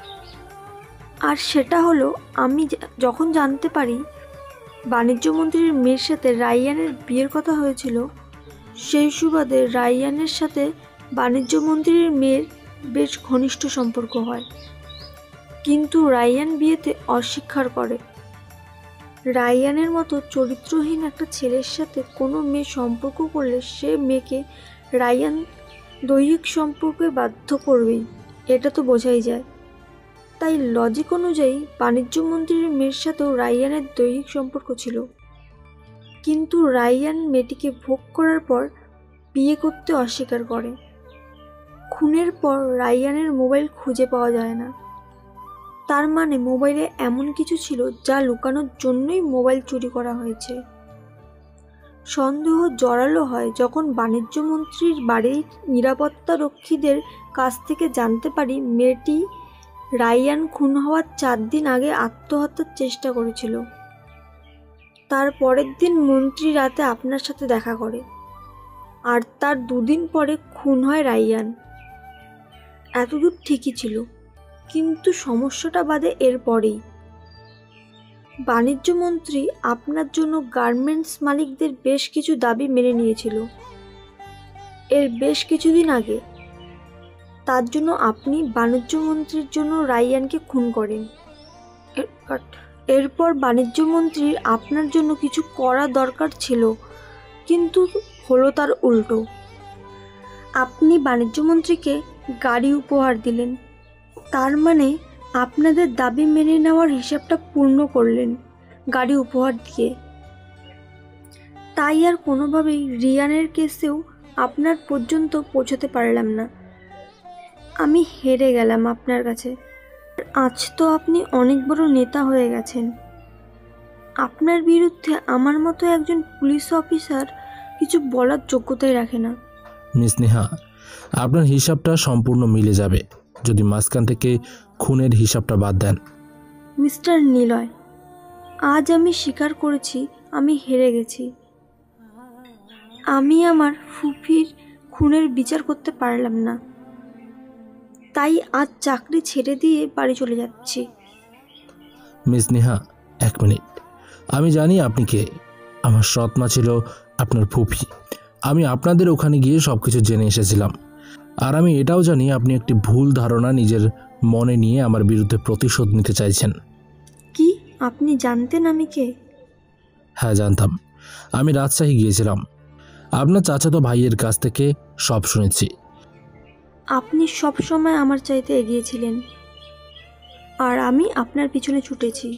Speaker 5: আর সেটা হলো, আমি যখন জানতে পারি বাণিজ্য মন্ত্রীর মেয়ের সাথে রাইয়ানের বিয়ের কথা হয়েছিল, সেই সুবাদে রাইয়ানের সাথে বাণিজ্য মন্ত্রীর মেয়ের বেশ ঘনিষ্ঠ সম্পর্ক হয়। কিন্তু রাইয়ান বিয়েতে অস্বীকার করে। রাইয়ানের মতো চরিত্রহীন একটা ছেলের সাথে কোনো মেয়ে সম্পর্ক করলে সে মেয়েকে রাইয়ান দৈহিক সম্পর্কে বাধ্য করবেই, এটা তো বোঝাই যায়। তাই লজিক অনুযায়ী বাণিজ্য মন্ত্রীর মেয়ের সাথেও রাইয়ানের দৈহিক সম্পর্ক ছিল। কিন্তু রাইয়ান মেয়েটিকে ভোগ করার পর বিয়ে করতে অস্বীকার করে। খুনের পর রাইয়ানের মোবাইল খুঁজে পাওয়া যায় না। তার মানে মোবাইলে এমন কিছু ছিল যা লুকানোর জন্যই মোবাইল চুরি করা হয়েছে। সন্দেহ জোরালো হয় যখন বাণিজ্য মন্ত্রীর বাড়ির নিরাপত্তা রক্ষীদের কাছ থেকে জানতে পারি মেয়েটি রাইয়ান খুন হওয়ার চার দিন আগে আত্মহত্যার চেষ্টা করেছিল। তার পরের দিন মন্ত্রী রাতে আপনার সাথে দেখা করে, আর তার দুদিন পরে খুন হয় রাইয়ান। এতদূর ঠিকই ছিল, কিন্তু সমস্যাটা বাদে এরপরেই। বাণিজ্য মন্ত্রী আপনার জন্য গার্মেন্টস মালিকদের বেশ কিছু দাবি মেনে নিয়েছিল এর বেশ কিছুদিন আগে। তার জন্য আপনি বাণিজ্য মন্ত্রীর জন্য রাইয়ানকে খুন করেন। এরপর বাণিজ্য মন্ত্রীর আপনার জন্য কিছু করা দরকার ছিল, কিন্তু হলো তার উল্টো। আপনি বাণিজ্য মন্ত্রীকে গাড়ি উপহার দিলেন। তার মানে আপনাদের দাবি মেনে নেওয়ার হিসাবটা পূর্ণ করলেন গাড়ি উপহার দিয়ে। তাই আর কোনোভাবেই রিয়ানের কেসেও আপনার পর্যন্ত পৌঁছতে পারলাম না। আমি হেরে গেলাম আপনার কাছে। আজ তো আপনি অনেক বড় নেতা হয়ে গেছেন। আপনার বিরুদ্ধে আমার মতো একজন পুলিশ অফিসার কিছু বলার যোগ্যতাই রাখে না।
Speaker 8: মিস নেহা, আপনার হিসাবটা সম্পূর্ণ মিলে যাবে যদি মাঝখান থেকে খুনের হিসাবটা বাদ দেন।
Speaker 5: মিস্টার নিলয়, আজ আমি স্বীকার করেছি আমি হেরে গেছি। আমি আমার ফুফির খুনের বিচার করতে পারলাম না, তাই আজ চাকরি ছেড়ে দিয়ে বাড়ি চলে যাচ্ছি।
Speaker 8: মিস নেহা, এক মিনিট। আমি জানি আপনি কে। আমার সৎ মা ছিল আপনার ফুফি। আমি আপনাদের ওখানে গিয়ে সব কিছু জেনে এসেছিলাম। আর আমি এটাও জানি আপনি একটি ভুল ধারণা নিজের মনে নিয়ে আমার বিরুদ্ধে প্রতিশোধ নিতে চাইছেন।
Speaker 5: কি আপনি জানতেন আমি কে?
Speaker 8: হ্যাঁ, জানতাম। আমি রাজশাহী গিয়েছিলাম। আপনার চাচাতো ভাইয়ের কাছ থেকে সব শুনেছি।
Speaker 5: আপনি সব সময় আমার চাইতে এগিয়েছিলেন, আর আমি আপনার পিছনে ছুটেছি।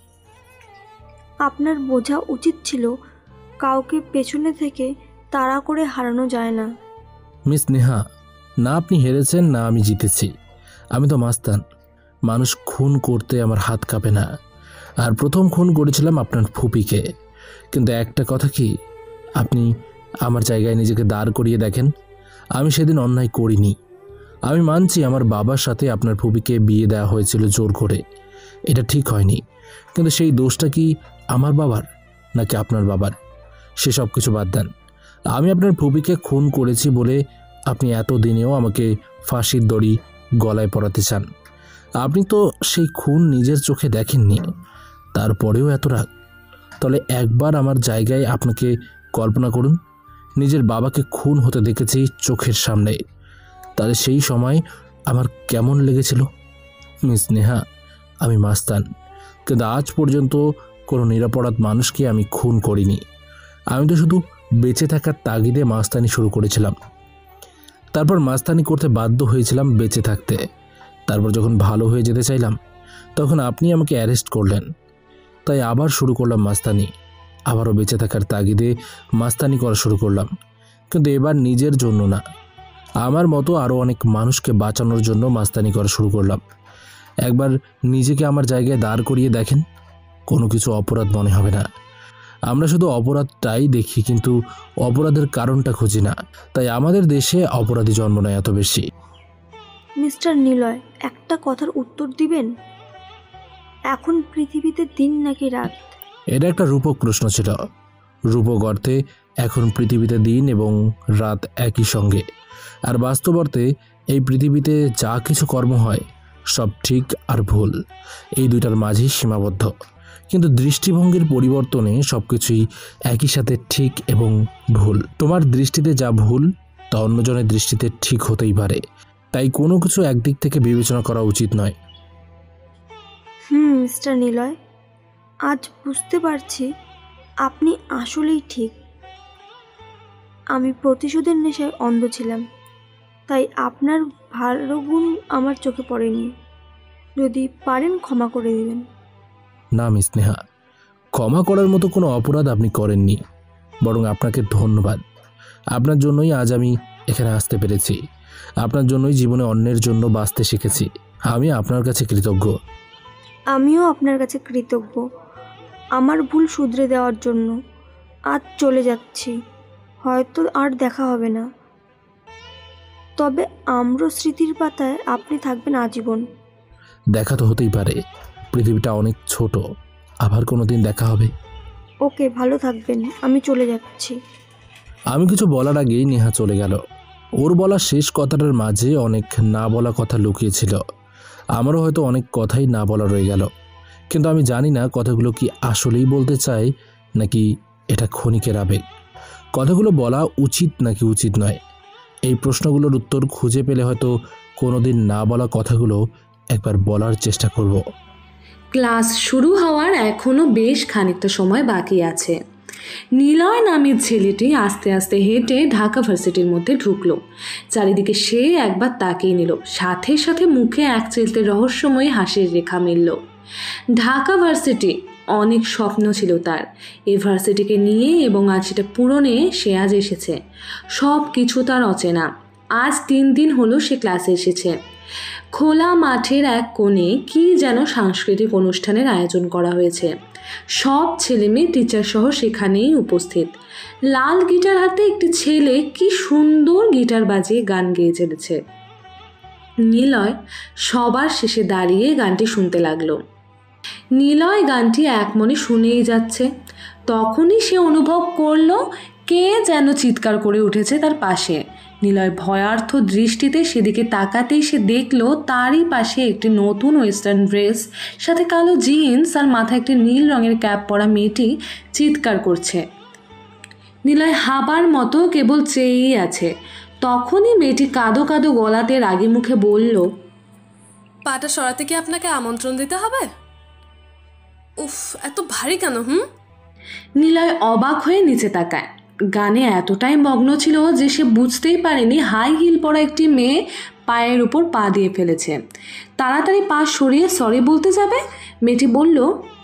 Speaker 5: আপনার বোঝা উচিত ছিল কাউকে পেছনে থেকে তাড়া করে হারানো যায় না।
Speaker 8: মিস নেহা, না আপনি হেরেছেন না আমি জিতেছি। আমি তো মাস্তান। মানুষ খুন করতে আমার হাত কাঁপে না। আর প্রথম খুন করেছিলাম আপনার ফুপিকে। কিন্তু একটা কথা কি, আপনি আমার জায়গায় নিজেকে দাঁড় করিয়ে দেখেন। আমি সেদিন অন্যায় করিনি। আমি মানছি আমার বাবার সাথে আপনার ফুপিকে বিয়ে দেওয়া হয়েছিল জোর করে, এটা ঠিক হয়নি। কিন্তু সেই দোষটা কি আমার বাবার নাকি আপনার বাবার? সেসব কিছু বাদ দেন। আমি আপনার ফুপিকে খুন করেছি বলে আপনি এত দিনেও আমাকে ফাঁসির দড়ি গলায় পরাতে চান। আপনি তো সেই খুন নিজের চোখে দেখেননি, তারপরেও এত রাগ। তাহলে একবার আমার জায়গায় আপনাকে কল্পনা করুন, নিজের বাবাকে খুন হতে দেখেছি চোখের সামনে। তাহলে সেই সময় আমার কেমন লেগেছিল? মিস নেহা, আমি মাস্তান, কিন্তু আজ পর্যন্ত কোনো নিরপরাধ মানুষকে আমি খুন করিনি। আমি তো শুধু বেঁচে থাকার তাগিদে মাস্তানি শুরু করেছিলাম। তারপর মাস্তানি করতে বাধ্য হয়েছিলাম বেঁচে থাকতে। তারপর যখন ভালো হয়ে যেতে চাইলাম তখন আপনি আমাকে অ্যারেস্ট করলেন। তাই আবার শুরু করলাম মাস্তানি। আবারও বেঁচে থাকার তাগিদে মাস্তানি করা শুরু করলাম। কিন্তু এবার নিজের জন্য না, আমার মতো আরও অনেক মানুষকে বাঁচানোর জন্য মাস্তানি করা শুরু করলাম। একবার নিজেকে আমার জায়গায় দাঁড় করিয়ে দেখেন, কোনো কিছু অপরাধ মনে হবে না। আমরা শুধু অপরাধটাই দেখি, কিন্তু অপরাধের কারণটা খুঁজি না। তাই আমাদের দেশে অপরাধী জন্ম নেয় এত বেশি।
Speaker 5: মিস্টার নিলয়, একটা কথার উত্তর দিবেন, এখন পৃথিবীতে দিন নাকি রাত?
Speaker 8: এটা একটা রূপক প্রশ্ন ছিল। রূপক অর্থে এখন পৃথিবীতে দিন এবং রাত একই সঙ্গে, আর বাস্তব অর্থে এই পৃথিবীতে যা কিছু কর্ম হয় সব ঠিক আর ভুল, এই দুইটার মাঝেই সীমাবদ্ধ। কিন্তু দৃষ্টিভঙ্গির পরিবর্তনে সব কিছুই একই সাথে ঠিক এবং ভুল। তোমার দৃষ্টিতে যা ভুল তা অন্যজনের দৃষ্টিতে ঠিক হতেই পারে। তাই কোনো কিছু একদিক থেকে বিবেচনা করা উচিত নয়।
Speaker 5: হুম মিস্টার নিলয়, আজ বুঝতে পারছি আপনি আসলেই ঠিক। আমি প্রতিশোধের নেশায় অন্ধ ছিলাম, তাই আপনার ভালো গুণ আমার চোখে পড়েনি। যদি পারেন ক্ষমা করে দিবেন।
Speaker 8: না মিস নেহা, ক্ষমা করার মতো কোনো অপরাধ আপনি করেননি, বরং আপনাকে ধন্যবাদ। আপনার জন্যই আজ আমি এখানে আসতে পেরেছি, আপনার জন্যই জীবনে অন্যের জন্য বাঁচতে শিখেছি। আমি আপনার কাছে কৃতজ্ঞ।
Speaker 5: আমিও আপনার কাছে কৃতজ্ঞ আমার ভুল শুধরে দেওয়ার জন্য। আজ চলে যাচ্ছি, হয়তো আর দেখা হবে না, তবে আম্র স্মৃতির পাতায় আপনি থাকবেন আজীবন।
Speaker 8: দেখা তো হতেই পারে, পৃথিবীটা অনেক ছোট, আবার কোনো দিন দেখা হবে।
Speaker 5: ওকে, ভালো থাকবেন, আমি চলে যাচ্ছি।
Speaker 8: আমি কিছু বলার আগেই নেহা চলে গেল। ওর বলা শেষ কথাটার মাঝে অনেক না বলা কথা লুকিয়েছিল। আমারও হয়তো অনেক কথাই না বলা রয়ে গেল, কিন্তু আমি জানি না কথাগুলো কি আসলেই বলতে চাই নাকি এটা ক্ষণিকের আবেগ। কথাগুলো বলা উচিত নাকি উচিত নয়, এই প্রশ্নগুলোর উত্তর খুঁজে পেলে হয়তো কোনো দিন না বলা কথাগুলো একবার বলার চেষ্টা করব।
Speaker 9: ক্লাস শুরু হওয়ার এখনও বেশ খানিকটা সময় বাকি আছে। নিলয় নামের ছেলেটি আস্তে আস্তে হেঁটে ঢাকা ভার্সিটির মধ্যে ঢুকলো। চারিদিকে সে একবার তাকিয়ে নিল, সাথে সাথে মুখে এক চিলতে রহস্যময় হাসির রেখা মিলল। ঢাকা ভার্সিটি, অনেক স্বপ্ন ছিল তার এই ভার্সিটিকে নিয়ে, এবং আজ সেটা পূরণে সে আজ এসেছে। সব কিছু তার অচেনা। আজ তিন দিন হলো সে ক্লাসে এসেছে। খোলা মাঠের এক কোণে কি যেন সাংস্কৃতিক অনুষ্ঠানের আয়োজন করা হয়েছে। সব ছেলে মেয়ে টিচার সহ সেখানেই উপস্থিত। লাল গিটার হাতে একটি ছেলে কি সুন্দর গিটার বাজিয়ে গান গেয়ে চলেছে। নিলয় সবার শেষে দাঁড়িয়ে গানটি শুনতে লাগলো। নিলয় গানটি এক মনে শুনেই যাচ্ছে। তখনই সে অনুভব করলো কে যেন চিৎকার করে উঠেছে তার পাশে। নিলয় ভয়ার্থ দৃষ্টিতে সেদিকে তাকাতেই সে দেখল তারই পাশে একটি নতুন ওয়েস্টার্ন ড্রেস, সাথে কালো জিন্স আর মাথায় একটি নীল রঙের ক্যাপ পরা মেয়েটি চিৎকার করছে। নিলয় হাবার মতো কেবল চেয়েই আছে। তখনই মেয়েটি কাঁদো কাঁদো গলাতে রাগী মুখে বলল,
Speaker 10: পাটা সরাতে কি আপনাকে আমন্ত্রণ দিতে হবে? উফ, এত ভারী কেন? হুম
Speaker 9: নিলয় অবাক হয়ে নিচে তাকায়। গানে এতটাই মগ্ন ছিল যে সে বুঝতেই পারেনি হাই হিল পরা একটি মেয়ে পায়ের উপর পা দিয়ে ফেলেছে। তাড়াতাড়ি পা সরিয়ে সরি বলতে যাবে, মেয়েটি বলল,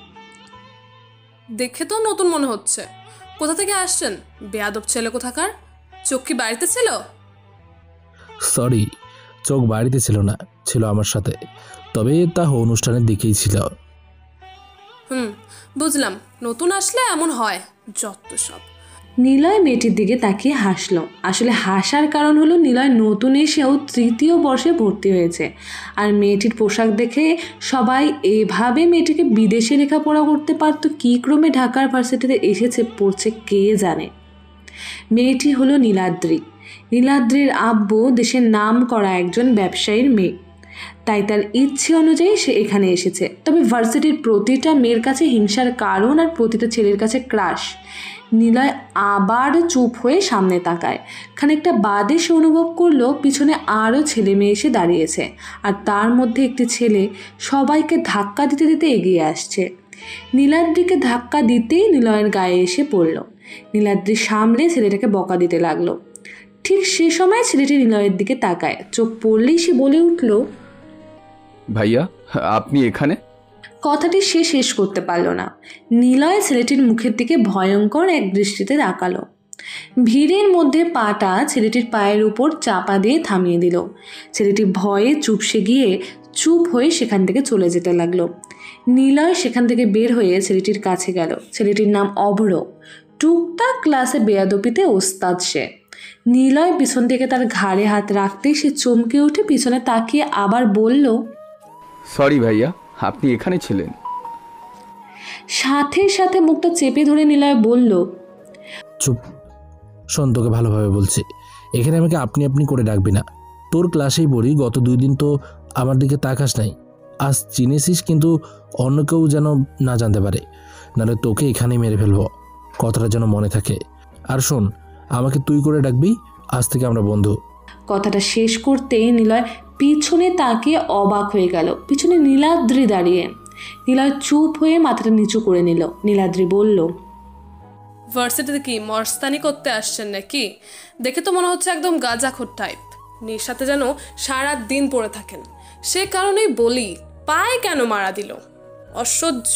Speaker 10: দেখে তো নতুন মনে হচ্ছে। কোথা থেকে আসছেন? বেয়াদব ছেলে কোথাকার। চোখ কি বাড়িতে ছিল?
Speaker 8: সরি, চোখ বাড়িতে ছিল না, ছিল আমার সাথে, তবে তা অনুষ্ঠানের দিকেই ছিল।
Speaker 10: হুম বুঝলাম, নতুন আসলে এমন হয়, যত সব।
Speaker 9: নিলয় মেয়েটির দিকে তাকিয়ে হাসল। আসলে হাসার কারণ হলো নিলয় নতুন এসেও তৃতীয় বর্ষে ভর্তি হয়েছে, আর মেয়েটির পোশাক দেখে সবাই এভাবে মেয়েটিকে বিদেশে লেখাপড়া করতে পারতো কী ক্রমে ঢাকার ভার্সিটিতে এসেছে পড়ছে কে জানে। মেয়েটি হলো নীলাদ্রি। নীলাদ্রির আব্বু দেশের নাম করা একজন ব্যবসায়ীর মেয়ে, তাই তার ইচ্ছে অনুযায়ী সে এখানে এসেছে। তবে ভার্সিটির প্রতিটা মেয়ের কাছে হিংসার কারণ আর প্রতিটা ছেলের কাছে ক্রাশ। নিলয় আবার চুপ হয়ে সামনে তাকায়। খানিকটা বাদে সে অনুভব করলো পিছনে আরও ছেলে মেয়ে এসে দাঁড়িয়েছে, আর তার মধ্যে একটি ছেলে সবাইকে ধাক্কা দিতে দিতে এগিয়ে আসছে। নীলাদ্রিকে ধাক্কা দিতেই নিলয়ের গায়ে এসে পড়ল। নীলাদ্রি সামলে ছেলেটাকে বকা দিতে লাগলো। ঠিক সে সময় ছেলেটি নিলয়ের দিকে তাকায়। চোখ পড়লেই সে বলে উঠল,
Speaker 11: ভাইয়া আপনি এখানে?
Speaker 9: কথাটি সে শেষ করতে পারল না। নিলয় ছেলেটির মুখের দিকে ভয়ঙ্কর এক দৃষ্টিতে তাকালো। ভিড়ের মধ্যে পাটা ছেলেটির পায়ের উপর চাপা দিয়ে থামিয়ে দিল। ছেলেটি ভয়ে চুপসে গিয়ে চুপ হয়ে সেখান থেকে চলে যেতে লাগলো। নিলয় সেখান থেকে বের হয়ে ছেলেটির কাছে গেল। ছেলেটির নাম অভ্র। টুকটাক ক্লাসে বেয়াদপিতে ওস্তাদ সে। নিলয় পিছন থেকে তার ঘাড়ে হাত রাখতেই সে চমকে উঠে পিছনে তাকিয়ে আবার বলল,
Speaker 11: সরি ভাইয়া, আপনি এখানে ছিলেন?
Speaker 9: সাথে সাথে মুখটা চেপে ধরে নিলয় বলল,
Speaker 8: চুপ, শোন, তোকে ভালোভাবে বলছি, এখানে আমাকে আপনি আপনি করে ডাকবি না। তোর ক্লাসেই পড়ি, গত দুই দিন তো আমার দিকে তাকাস নাই। আজ চিনেছিস, কিন্তু অন্য কেউ যেন না জানতে পারে, নাহলে তোকে এখানেই মেরে ফেলবো। কথাটা যেন মনে থাকে। আর শোন, আমাকে তুই করে ডাকবি, আজ থেকে আমরা বন্ধু।
Speaker 9: কথাটা শেষ করতেই নিলয় পিছনে তাকিয়ে অবাক হয়ে গেল। পিছনে নীলাদ্রি দাঁড়িয়ে। নিলয় চুপ হয়ে মাথাটা নিচু করে নিল। নীলাদ্রি বলল,
Speaker 10: ভার্সিটিতে কি মস্তানি করতে আসছেন নাকি? দেখে তো মনে হচ্ছে একদম গাঁজাখোর টাইপ। নেশাতে যেন সারা দিন পড়ে থাকেন। সে কারণেই বলি, পায়ে কেন মারা দিল? অসহ্য।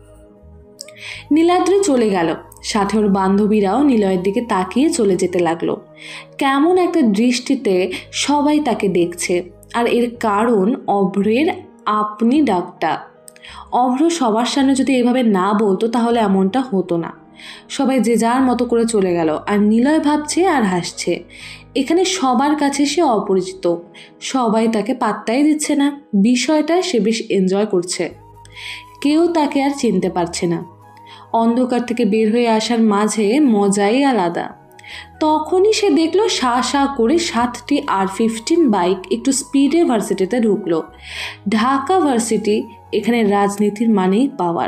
Speaker 9: নীলাদ্রি চলে গেল। সাথে ওর বান্ধবীরাও নিলয়ের দিকে তাকিয়ে চলে যেতে লাগলো। কেমন একটা দৃষ্টিতে সবাই তাকে দেখছে। আর এর কারণ অভ্রের আপনি ডাকটা। অভ্র সবার সামনে যদি এভাবে না বলতো তাহলে এমনটা হতো না। সবাই যে যার মতো করে চলে গেল। আর নিলয় ভাবছে আর হাসছে। এখানে সবার কাছে সে অপরিচিত। সবাই তাকে পাত্তাই দিচ্ছে না। বিষয়টা সে বেশ এনজয় করছে। কেউ তাকে আর চিনতে পারছে না। অন্ধকার থেকে বের হয়ে আসার মাঝে মজাই আলাদা। তখনই সে দেখলো শা শা করে সাতটি আর ফিফটিন বাইক একটু স্পিডে ভার্সিটিতে ঢুকলো। ঢাকা ভার্সিটি, এখানে রাজনীতির মানেই পাওয়ার।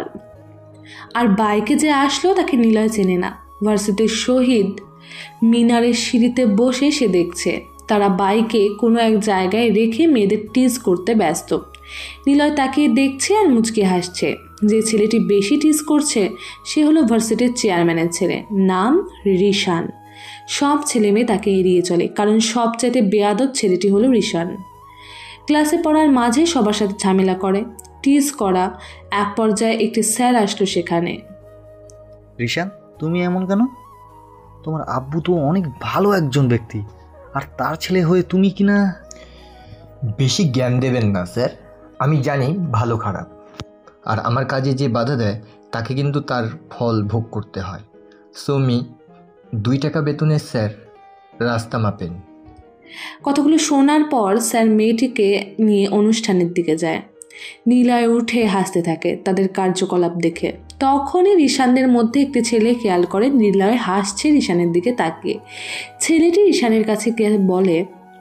Speaker 9: আর বাইকে যে আসলো তাকে নিলয় চেনে না। ভার্সিটির শহীদ মিনারের সিঁড়িতে বসে সে দেখছে তারা বাইকে কোনো এক জায়গায় রেখে মেয়েদের টিজ করতে ব্যস্ত। নিলয় তাকে দেখছে আর মুচকে হাসছে। যে ছেলেটি বেশি টিজ করছে সে হলো ভার্সিটির চেয়ারম্যানের ছেলে, নাম রিশান। সব ছেলে মেয়ে তাকে এড়িয়ে চলে, কারণ সবচাইতে বেয়াদব ছেলেটি হলো রিশান। ক্লাসে পড়ার মাঝে সবার সাথে ঝামেলা করে, টিজ করা। এক পর্যায়ে একটি স্যার আসলো সেখানে।
Speaker 12: রিশান, তুমি এমন কেন? তোমার আব্বু তো অনেক ভালো একজন ব্যক্তি, আর তার ছেলে হয়ে তুমি কিনা।
Speaker 13: বেশি জ্ঞান দেবেন না স্যার, আমি জানি ভালো খারাপ, আর আমার কাজে যে বাধা দেয় তাকে কিন্তু তার ফল ভোগ করতে হয়। সো মি দুই টাকা বেতনের স্যার, রাস্তা মাপেন।
Speaker 9: কথাগুলো শোনার পর স্যার মেয়েটিকে নিয়ে অনুষ্ঠানের দিকে যায়। নিলয় উঠে হাসতে থাকে তাদের কার্যকলাপ দেখে। তখনই রিশানদের মধ্যে একটি ছেলে খেয়াল করে নিলয় হাসছে রিশানের দিকে তাকিয়ে। ছেলেটি রিশানের কাছে গিয়ে বলে,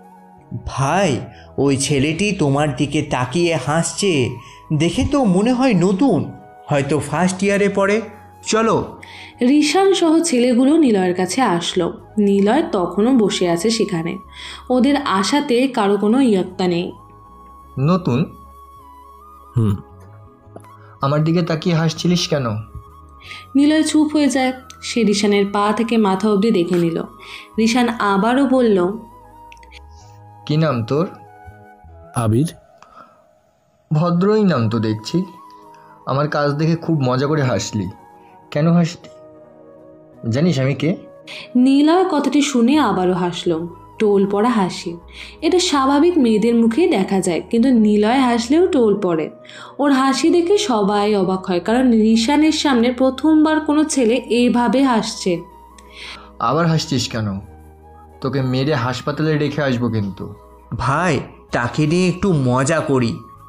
Speaker 2: ভাই, ওই ছেলেটি তোমার দিকে তাকিয়ে হাসছে দেখে তো মনে হয় নতুন, হয়তো ফার্স্ট ইয়ারে পড়ে। চলো।
Speaker 9: রিশান সহ ছেলেগুলো নিলয়ের কাছে আসলো। নিলয় তখনও বসে আছে সেখানে। ওদের আশাতে কারো কোনো ইয়ত্তা নেই।
Speaker 13: নতুন?
Speaker 8: হুম।
Speaker 13: আমার দিকে তাকিয়ে হাসছিলিস কেন?
Speaker 9: নিলয় চুপ হয়ে যায়। সে রিশানের পা থেকে মাথা অবধি দেখে নিল। রিশান আবারও বলল,
Speaker 13: কি নাম তোর?
Speaker 8: আবির।
Speaker 13: ভদ্রই নাম তো দেখছি। আমার কাজ দেখে খুব মজা করে হাসলি। কেন হাসলি? জানিস আমি কে?
Speaker 9: নিলয় কথাটি শুনে আবারও হাসলো। টোল পড়া হাসি। এটা স্বাভাবিক মেয়েদের মুখেই দেখা যায়, কিন্তু নিলয় হাসলেও টোল পড়ে। ওর হাসি দেখে সবাই অবাক হয়, কারণ রিশানের সামনে প্রথমবার কোনো ছেলে এইভাবে হাসছে।
Speaker 13: আবার হাসছিস কেন? তোকে মেরে হাসপাতালে রেখে আসবো কিন্তু।
Speaker 2: ভাই, তাকে নিয়ে একটু মজা করি।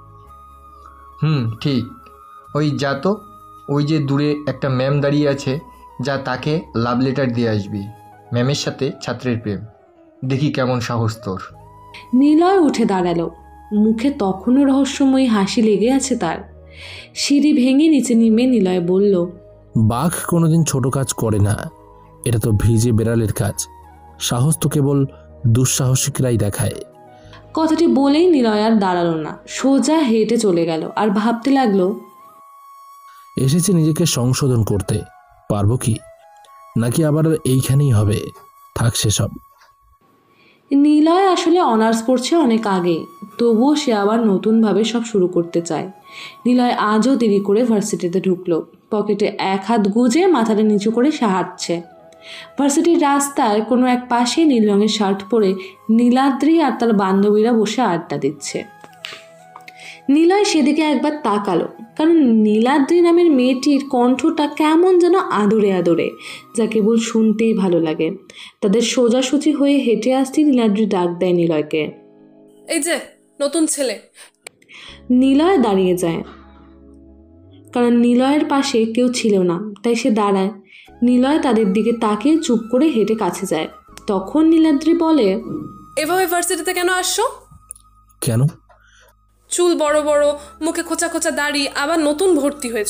Speaker 13: হুম, ঠিক। ওই যা তো, ওই যে দূরে একটা ম্যাম দাঁড়িয়ে আছে, যা তাকে লাভ লেটার দিয়ে আসবি। ম্যামের সাথে ছাত্রের প্রেম। দেখি কেমন সাহস তোর।
Speaker 9: নিলয় উঠে দাঁড়ালো। মুখে তখনও রহস্যময়ী হাসি লেগে আছে তার। সিঁড়ি ভেঙে নিচে নেমে নিলয় বলল,
Speaker 8: বাঘ কোনোদিন ছোট কাজ করে না, এটা তো ভিজে বেড়ালের কাজ। সাহস তো কেবল দুঃসাহসিকরাই দেখায়।
Speaker 9: কথাটি বলেই নিলয় আর দাঁড়ালো না, সোজা হেঁটে চলে গেল। আর ভাবতে লাগলো,
Speaker 8: এসেছে নিজেকে সংশোধন করতে, পারবো কি, নাকি আবার এইখানেই হবে? থাক সেসব।
Speaker 9: নিলয় আসলে অনার্স পড়ছে অনেক আগে, তবুও সে আবার নতুনভাবে সব শুরু করতে চায়। নিলয় আজও দেরি করে ভার্সিটিতে ঢুকলো। পকেটে এক হাত গুজে মাথাটা নিচু করে সে হাঁটছে। ভার্সিটির রাস্তার কোনো এক পাশে নীল রঙের শার্ট পরে নীলাদ্রি আর তার বান্ধবীরা বসে আড্ডা দিচ্ছে। নিলয় সেদিকে একবার তাকালো, কারণ নীলাদ্রি নামের মেয়েটির কণ্ঠটা কেমন যেন আদরে আদরে, যা কেবল শুনতেই ভালো লাগে। তাদের সোজাসুজি হয়ে হেঁটে আসতে নীলাদ্রি ডাক দেয় নিলয়কে,
Speaker 10: এই যে নতুন ছেলে।
Speaker 9: নিলয় দাঁড়িয়ে যায়, কারণ নিলয়ের পাশে কেউ ছিল না, তাই সে দাঁড়ায়। নিলয় তাদের দিকে তাকিয়ে চুপ করে হেঁটে কাছে যায়। তখন নীলাদ্রি বলে,
Speaker 10: এভাবে ভার্সিটিতে কেন আসছো?
Speaker 1: কেন?
Speaker 10: চুল বড় বড়, মুখে খোঁচা খোঁচা দাড়ি, আবার নতুন ভর্তি হয়েছ।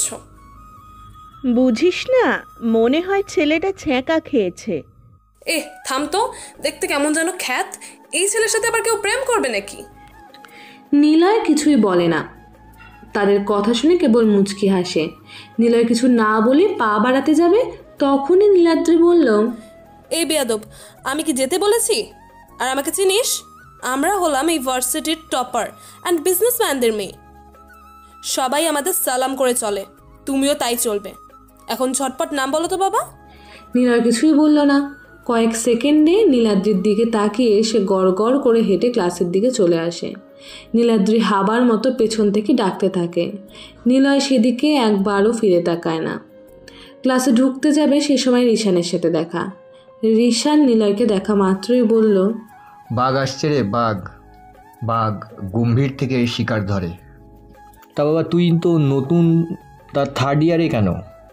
Speaker 14: বুঝিস না, মনে হয় ছেলেটা ছ্যাঁকা খেয়েছে।
Speaker 10: এ থাম তো, দেখতে কেমন যেন খ্যাত। এই ছেলের সাথে আবার কেউ প্রেম করবে নাকি?
Speaker 9: নিলয় কিছুই বলে না, তাদের কথা শুনে কেবল মুচকি হাসে। নিলয় কিছু না বলে পা বাড়াতে যাবে, তখনই নীলাদ্রি বলল,
Speaker 10: এই বেয়াদব, আমি কি যেতে বলেছি? আর আমাকে চিনিস? আমরা হলাম এই ভার্সিটির টপার অ্যান্ড বিজনেসম্যানদের মেয়ে। সবাই আমাদের সালাম করে চলে, তুমিও তাই চলবে। এখন ঝটপট নাম বলো তো বাবা।
Speaker 9: নিলয় কিছুই বলল না। কয়েক সেকেন্ডে নীলাদ্রির দিকে তাকিয়ে সে গড় গড় করে হেঁটে ক্লাসের দিকে চলে আসে। নীলাদ্রি হাবার মতো পেছন থেকে ডাকতে থাকে। নিলয় সেদিকে একবারও ফিরে তাকায় না। ক্লাসে ঢুকতে যাবে সে সময় রিশানের সাথে দেখা। রিশান নিলয়কে দেখা মাত্রই বলল,
Speaker 13: বাঘ আসছে রে, বাঘ বাঘ গম্ভীর থেকে শিকার ধরে। তা বাবা, তুই তো নতুন, তা থার্ড ইয়ারে কেন?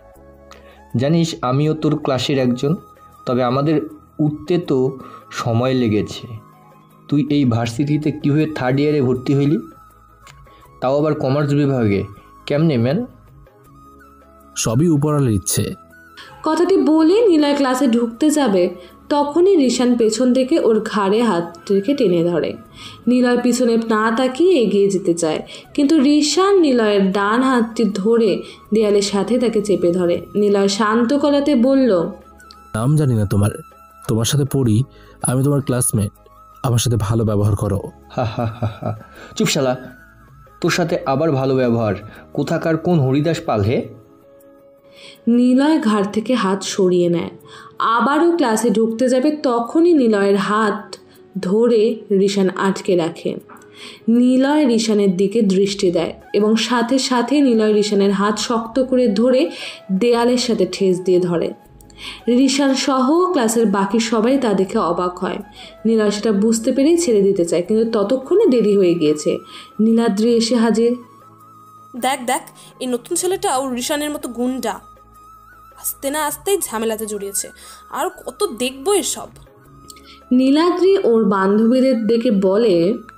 Speaker 13: জানিস আমিও তোর ক্লাসের একজন, তবে আমাদের উঠতে তো সময় লেগেছে। তুই এই ভার্সিটিতে কীভাবে থার্ড ইয়ারে ভর্তি হইলি, তাও আবার কমার্স বিভাগে? কেমনে ম্যান?
Speaker 1: সবই উপরালের ইচ্ছে।
Speaker 9: কথাটি বলে নিলয় ক্লাসে ঢুকতে যাবে, তখনই রিশান পেছন থেকে ওর ঘাড়ে হাত রেখে টেনে ধরে। নিলয় পিছনে না তাকিয়ে এগিয়ে যেতে চায়, কিন্তু রিশান নিলয়ের ডান হাতটি ধরে দেয়ালের সাথে তাকে চেপে ধরে। নিলয় শান্ত গলাতে বলল,
Speaker 1: নাম জানি না তোমার, তোমার সাথে পড়ি, আমি তোমার ক্লাসমেট, আমার সাথে ভালো ব্যবহার করো।
Speaker 13: হা হা হা হা চুপ শালা, তোর সাথে আবার ভালো ব্যবহার? কোথাকার কোন হরিদাস পাল হে?
Speaker 9: নিলয় ঘাড় থেকে হাত সরিয়ে নেয়। আবারও ক্লাসে ঢুকতে যাবে, তখনই নিলয়ের হাত ধরে রিশান আটকে রাখে। নিলয় রিশানের দিকে দৃষ্টি দেয় এবং সাথে সাথে নিলয় রিশানের হাত শক্ত করে ধরে দেয়ালের সাথে ঠেস দিয়ে ধরে। রিশান সহ ক্লাসের বাকি সবাই তা দেখে অবাক হয়। নিলয় সেটা বুঝতে পেরেই ছেড়ে দিতে চায়, কিন্তু ততক্ষণে দেরি হয়ে গিয়েছে। নীলাদ্রি এসে হাজির।
Speaker 10: দেখ দেখ, এই নতুন ছেলেটাও রিশানের মতো গুন্ডা। আসতে না আসতেই ঝামেলাতে জড়িয়েছে, আর কত দেখবো এসব।
Speaker 9: নীলাদ্রি ওর বান্ধবীদের দেখে বলে,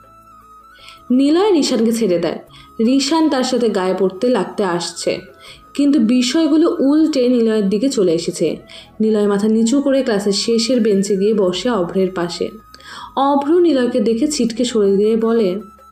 Speaker 9: নিলয় রিশানকে ছেড়ে দেয়। রিশান তার সাথে গায়ে পড়তে লাগতে আসছে, কিন্তু বিষয়গুলো উল্টে নিলয়ের দিকে চলে এসেছে। নিলয় মাথা নিচু করে ক্লাসের শেষের বেঞ্চে গিয়ে বসে অভ্রের পাশে। অভ্র নিলয়কে দেখে ছিটকে সরে দিয়ে বলে,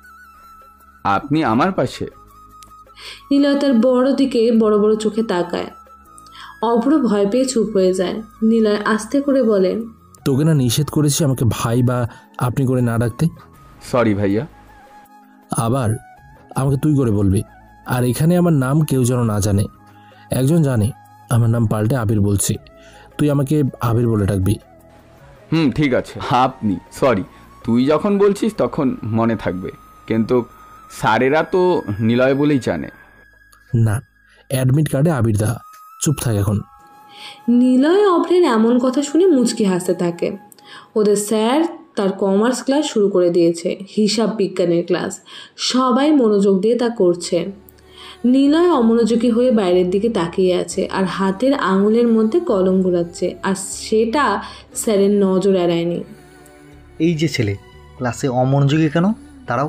Speaker 11: আপনি আমার পাশে?
Speaker 9: নিলয় তার বড় দিকে বড় বড় চোখে তাকায়। অভ্র ভয় পেয়ে চুপ হয়ে যায়। নিলয় আস্তে করে বলে,
Speaker 1: তোকে না নিষেধ করেছি আমাকে ভাই বা আপনি করে না ডাকতে?
Speaker 11: সরি ভাইয়া।
Speaker 1: আবার আমাকে তুই করে বলবি, আর এখানে আমার নাম কেউ যেন না জানে। একজন জানে, আমার নাম পাল্টে আবির বলছি, তুই আমাকে আবির বলে ডাকবি।
Speaker 11: হুম ঠিক আছে। আপনি সরি, তুই যখন বলছিস তখন মনে থাকবে, কিন্তু স্যারেরা তো নিলয় বলেই জানে।
Speaker 1: না, অ্যাডমিট কার্ডে আবির দা। চুপ থাক এখন।
Speaker 9: নিলয় অভ্রের এমন কথা শুনে মুচকি হাসতে থাকে। ওদের স্যার তার কমার্স ক্লাস শুরু করে দিয়েছে, হিসাব বিজ্ঞানের ক্লাস। সবাই মনোযোগ দিয়ে তা করছে। নিলয় অমনোযোগী হয়ে বাইরের দিকে তাকিয়ে আছে আর হাতের আঙুলের মধ্যে কলম ঘোরাচ্ছে, আর সেটা স্যারের নজর এড়ায়নি।
Speaker 12: এই যে ছেলে ক্লাসে অমনোযোগী কেন? দাঁড়াও।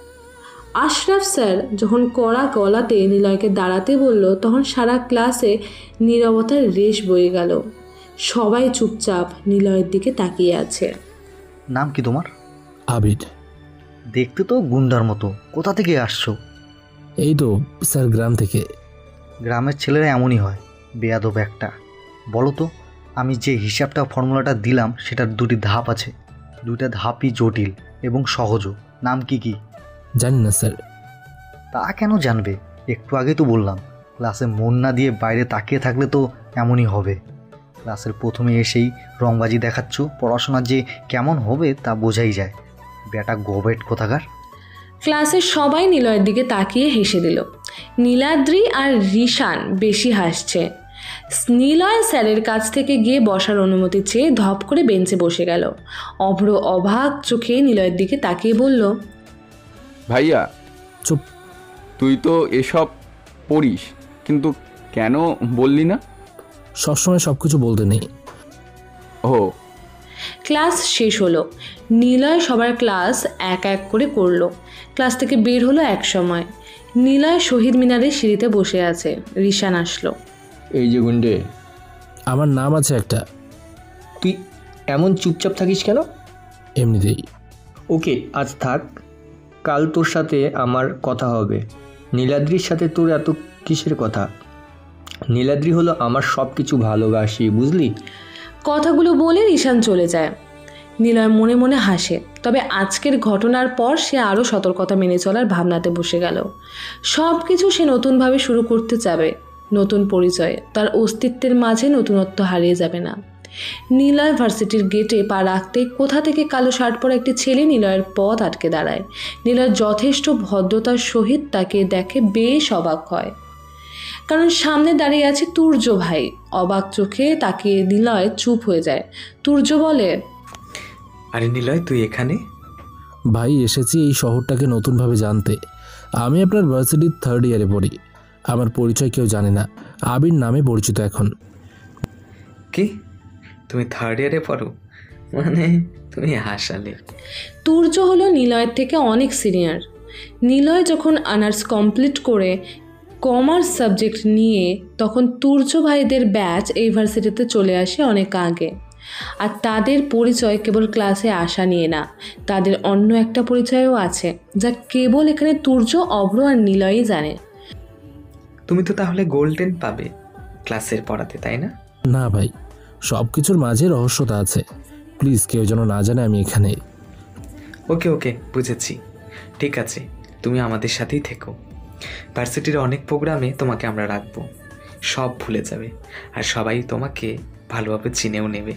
Speaker 9: আশরাফ স্যার যখন কড়া গলাতে নিলয়কে দাঁড়াতে বলল, তখন সারা ক্লাসে নীরবতার রেশ বয়ে গেল। সবাই চুপচাপ নিলয়ের দিকে তাকিয়ে আছে।
Speaker 12: নাম কি তোমার?
Speaker 1: আবির।
Speaker 12: দেখতে তো গুন্ডার মতো। কোথা থেকে আসছো?
Speaker 1: এই তো স্যার, গ্রাম থেকে।
Speaker 12: গ্রামের ছেলেরা এমনই হয়, বেয়াদব একটা। বলো তো, আমি যে হিসাবটা ফর্মুলাটা দিলাম সেটার দুটি ধাপ আছে। দুইটা ধাপই জটিল এবং সহজও। নাম কি কি?
Speaker 1: জানি না স্যার।
Speaker 12: তা কেন জানবে? একটু আগে তো বললাম, ক্লাসে মন না দিয়ে বাইরে তাকিয়ে থাকলে তো এমনই হবে। ক্লাসের প্রথমে এসেই রংবাজি দেখাচ্ছ, পড়াশোনা যে কেমন হবে তা বোঝাই যায়। বেটা গোবেট কোথাকার।
Speaker 9: ক্লাসের সবাই নিলয়ের দিকে তাকিয়ে হেসে দিল। নীলাদ্রি আর রিশান বেশি হাসছে। নিলয় স্যারের কাছ থেকে গিয়ে বসার অনুমতি চেয়ে ধপ করে বেঞ্চে বসে গেল। অভ্র অবাক চোখে নিলয়ের দিকে তাকিয়ে বলল,
Speaker 11: ভাইয়া
Speaker 1: চুপ।
Speaker 11: তুই তো এসব পড়িস, কিন্তু কেন বললি না?
Speaker 1: সবসময় সব কিছু বলতে নেই।
Speaker 11: ও।
Speaker 9: ক্লাস শেষ হলো। নিলয় সবার ক্লাস এক এক করে করলো। ক্লাস থেকে বের হলো এক সময়। নিলয় শহীদ মিনারের সিঁড়িতে বসে আছে। রিশান আসলো।
Speaker 13: এই যে গুন্ডে,
Speaker 1: আমার নাম আছে একটা।
Speaker 13: তুই এমন চুপচাপ থাকিস কেন?
Speaker 1: এমনিতেই।
Speaker 13: ওকে, আজ থাক, কাল তোর সাথে আমার কথা হবে। নীলাদ্রির সাথে তোর এত কিসের কথা? নীলাদ্রি হলো আমার সব কিছু ভালোবাসি, বুঝলি?
Speaker 9: কথাগুলো বলে রিশান চলে যায়। নিলয় মনে মনে হাসে। তবে আজকের ঘটনার পর সে আরও সতর্কতা মেনে চলার ভাবনাতে বসে গেল। সব কিছু সে নতুনভাবে শুরু করতে চাবে। নতুন পরিচয়, তার অস্তিত্বের মাঝে নতুনত্ব হারিয়ে যাবে না। নিলয় ভার্সিটির গেটে পা রাখতে কোথা থেকে কালো শার্ট পরা একটি ছেলে নিলয়ের পথ আটকে দাঁড়ায়। নিলয় যথেষ্ট ভদ্রতার সহিত তাকে দেখে বেশ অবাক হয়, কারণ সামনে দাঁড়িয়ে আছে তুর্য ভাই। অবাক চোখে তাকিয়ে নিলয় চুপ হয়ে যায়। তুর্য বলে,
Speaker 15: আরে নিলয়, তুই এখানে?
Speaker 1: ভাই, এসেছি এই শহরটাকে নতুনভাবে জানতে। আমি আপনার ভার্সিটির থার্ড ইয়ারে পড়ি। আমার পরিচয় কেউ জানে না, আবির নামে পরিচিত এখন।
Speaker 15: কি, তুমি থার্ড ইয়ারে পড়ো? মানে তুমি হাসালে।
Speaker 9: তুর্য হলো নিলয়ের থেকে অনেক সিনিয়র। নিলয় যখন অনার্স কমপ্লিট করে কমার্স সাবজেক্ট নিয়ে, তখন তুর্য ভাইদের ব্যাচ এই ভার্সিটিতে চলে আসে অনেক আগে। আর তাদের পরিচয় কেবল ক্লাসে আসা নিয়ে না, তাদের অন্য একটা পরিচয়ও আছে, যা কেবল এখানে তুর্য, অভ্র আর নিলয়ই জানে।
Speaker 15: তুমি তো তাহলে গোল্ডেন পাবে ক্লাসের পড়াতে, তাই না?
Speaker 1: না ভাই, সব কিছুর মাঝে রহস্যতা আছে। প্লিজ কেউ যেন না জানে আমি এখানে।
Speaker 15: ওকে ওকে, বুঝেছি। ঠিক আছে, তুমি আমাদের সাথেই থেকো। ভার্সিটির অনেক প্রোগ্রামে তোমাকে আমরা রাখবো। সব ভুলে যাবে, আর সবাই তোমাকে ভালোভাবে চিনেও নেবে।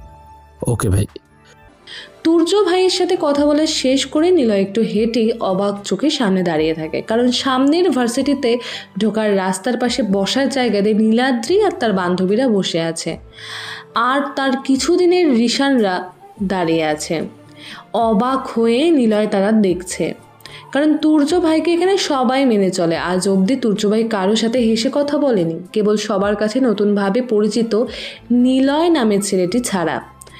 Speaker 1: ওকে ভাই।
Speaker 9: তুর্য ভাইয়ের সাথে কথা বলা শেষ করে নিলয় একটু হেঁটে অবাক চোখে সামনে দাঁড়িয়ে থাকে, কারণ সামনের ভার্সিটিতে ঢোকার রাস্তার পাশে বসার জায়গাতে নীলাদ্রি আর তার বান্ধবীরা বসে আছে, আর তার কিছুদিনের রিশানরা দাঁড়িয়ে আছে। অবাক হয়ে নিলয় তারা দেখছে, কারণ তুর্য ভাইকে এখানে সবাই মেনে চলে। আজ অবধি তুর্য ভাই কারোর সাথে হেসে কথা বলেনি, কেবল সবার কাছে নতুনভাবে পরিচিত নিলয় নামের ছেলেটি ছাড়া।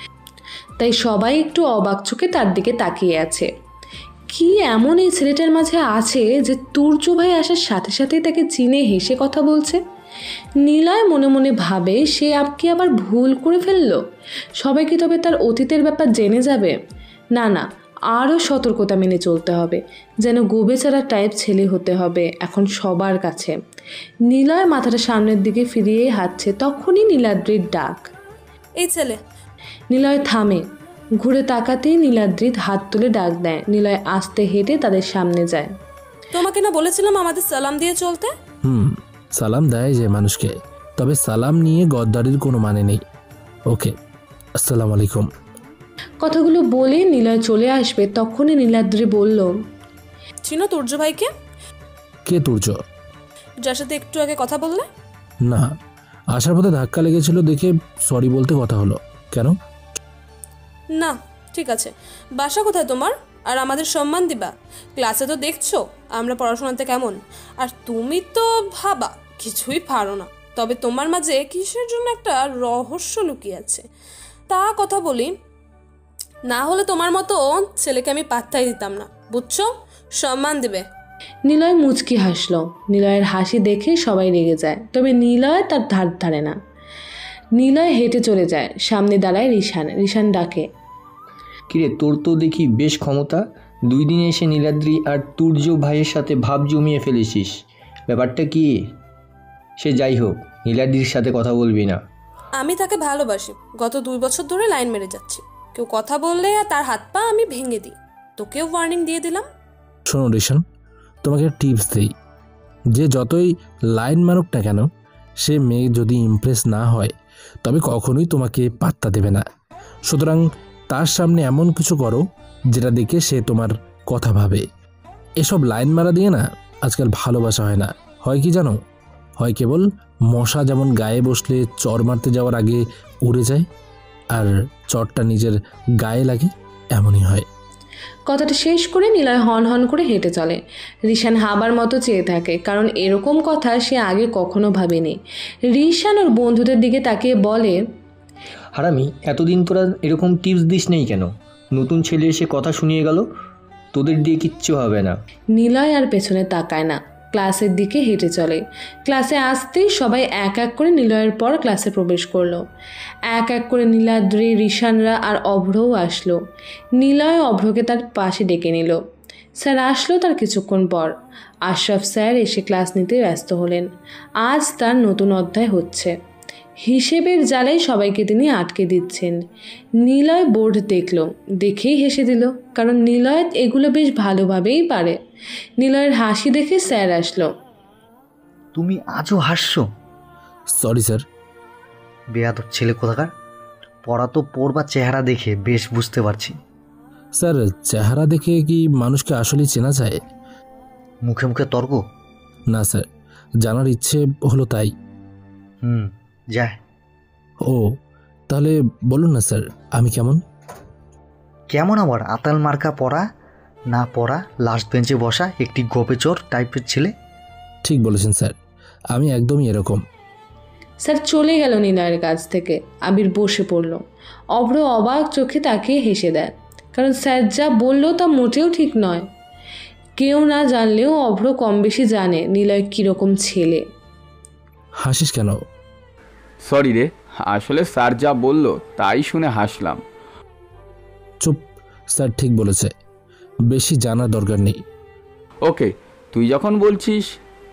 Speaker 9: তাই সবাই একটু অবাক চোখে তার দিকে তাকিয়ে আছে। কি এমন এই ছেলেটার মাঝে আছে যে তুর্য ভাই আসার সাথে সাথেই তাকে চিনে হেসে কথা বলছে? নিলয় মনে মনে ভাবে, সে আপকি আবার ভুল করে ফেলল? সবাই কি তবে তার অতীতের ব্যাপার জেনে যাবে? না না, আরও সতর্কতা মেনে চলতে হবে, যেন গোবেচারা টাইপ ছেলে হতে হবে এখন সবার কাছে। নিলয় মাথাটা সামনের দিকে ফিরিয়ে হাঁটছে, তখনই নীলাদ্রির ডাক।
Speaker 10: এই ছেলে।
Speaker 9: নিলয় থামে, ঘুরে তাকাতেই নীলাদ্রি হাত তুলে ডাক দেয়। নিলয় আস্তে হেঁটে তাদের সামনে যায়।
Speaker 10: তোমাকে না বলেছিলাম আমাদের সালাম দিয়ে চলতে?
Speaker 1: হুম, সালাম দেয় যে মানুষকে, তবে সালাম নিয়ে গদ্দারির কোনো মানে নেই। ওকে, আসসালামু আলাইকুম।
Speaker 9: কথাগুলো বলে নিলয় চলে আসবে, তখনই নীলাদ্রি বলল,
Speaker 10: চিনো তুর্য ভাইকে?
Speaker 1: কে তুর্য?
Speaker 10: যার সাথে একটু আগে কথা বললে?
Speaker 1: না, আসার পথে ধাক্কা লেগেছিল দেখে সরি বলতে কথা হলো। কেন?
Speaker 10: না, ঠিক আছে। বাসা কোথায় তোমার? আর আমাদের সম্মান দিবা। ক্লাসে তো দেখছো আমরা পড়াশোনাতে কেমন, আর তুমি তো ভাবা কিছুই পারো না। তবে তোমার মাঝে কিসের জন্য একটা রহস্য লুকিয়ে আছে, তা কথা বলি। না হলে তোমার মতো ছেলেকে আমি পাত্তাই দিতাম না, বুঝছো? সম্মান দিবে।
Speaker 9: নিলয় মুচকি হাসলো। নিলয়ের হাসি দেখে সবাই রেগে যায়, তবে নিলয় তার ধার ধারে না। নিলয় হেঁটে চলে যায়। সামনে দাঁড়ায় রিশান। রিশান ডাকে,
Speaker 13: কিরে, তোর তো দেখি বেশ ক্ষমতা। দুই দিন এসে নীলাদ্রি আর তুর্য ভাইয়ের সাথে ভাব জমিয়ে ফেলেছিস, ব্যাপারটা কি? সে যাই হোক, নীলাদ্রির সাথে কথা বলবি না।
Speaker 10: আমি তাকে ভালোবাসি, গত দুই বছর ধরে লাইন মেরে যাচ্ছি। কেউ কথা বললে তার হাত পা আমি ভেঙে দিই। তোকেও ওয়ার্নিং দিয়ে দিলাম।
Speaker 1: শোনো রিশান, তোমাকে টিপস দিই, যে যতই লাইন মারুক না কেন, সে মেয়ে যদি ইমপ্রেস না হয়
Speaker 8: তবে কখনোই তোমাকে পাত্তা দেবে না। সুতরাং তার সামনে এমন কিছু করো যেটা দেখে সে তোমার কথা ভাবে। এসব লাইন মারা দিয়ে না আজকাল ভালোবাসা হয় না, হয় কি জানো, হয় কেবল মশা যেমন গায়ে বসলে চর মারতে যাওয়ার আগে উড়ে যায় আর চরটা নিজের গায়ে লাগে, এমনই হয়।
Speaker 9: কথাটা শেষ করে নিলয় হন হন করে হেঁটে চলে। রিশান হাবার মতো চেয়ে থাকে, কারণ এরকম কথা সে আগে কখনো ভাবেনি। রিশান ওর বন্ধুদের দিকে তাকিয়ে বলে,
Speaker 13: হারামি, এতদিন তোরা এরকম টিপস দিস নেই কেন? নতুন ছেলে এসে কথা শুনিয়ে গেল, তোদের দিয়ে কিচ্ছু হবে না।
Speaker 9: নিলয় আর পেছনে তাকায় না, ক্লাসের দিকে হেঁটে চলে। ক্লাসে আসতেই সবাই এক এক করে নিলয়ের পর ক্লাসে প্রবেশ করলো। এক এক করে নীলাদ্রি, রিশানরা আর অভ্রও আসলো। নিলয় অভ্রকে তার পাশে ডেকে নিল। স্যার আসলো তার কিছুক্ষণ পর। আশরাফ স্যার এসে ক্লাস নিতে ব্যস্ত হলেন। আজ তার নতুন অধ্যায় হচ্ছে। হিসেবের জালে সবাইকে তিনি আটকে দিচ্ছেন। নিলয় বোর্ড দেখল, দেখেই হেসে দিল, কারণ নিলয় এগুলো বেশ ভালোভাবেই পারে। নিলয়ের হাসি দেখে স্যার আসলো।
Speaker 12: তুমি আজও হাসছো?
Speaker 8: Sorry sir.
Speaker 12: বেয়াদব ছেলে কোথাকার। পড়া তো পড়বা, চেহারা দেখে বেশ বুঝতে পারছি।
Speaker 8: স্যার, চেহারা দেখে কি মানুষকে আসলে চেনা যায়?
Speaker 12: মুখে মুখে তর্ক?
Speaker 8: না স্যার, জানার ইচ্ছে হলো তাই।
Speaker 12: হুম, যায়।
Speaker 8: ও, তাহলে বলুন না স্যার, আমি কেমন?
Speaker 12: কেমন আবার? আতাল মার্কা পড়া না পড়া, লাস্ট বেঞ্চে বসা, একটি গোপেচোর টাইপের ছেলে।
Speaker 8: ঠিক বলেছেন স্যার, আমি একদমই এরকম।
Speaker 9: স্যার চলে গেল নিলয়ের কাছ থেকে। আবির বসে পড়ল। অভ্র অবাক চোখে তাকিয়ে হেসে দেয়, কারণ স্যার যা বললো তা মোটেও ঠিক নয়। কেউ না জানলেও অভ্র কম বেশি জানে নিলয় কীরকম ছেলে।
Speaker 8: হাসিস কেন?
Speaker 11: সরি রে, আসলে স্যার যা বলল তাই শুনে হাসলাম।
Speaker 8: চুপ, স্যার ঠিক বলেছে, বেশি জানার দরকার নেই।
Speaker 11: ওকে, তুই যখন বলছিস,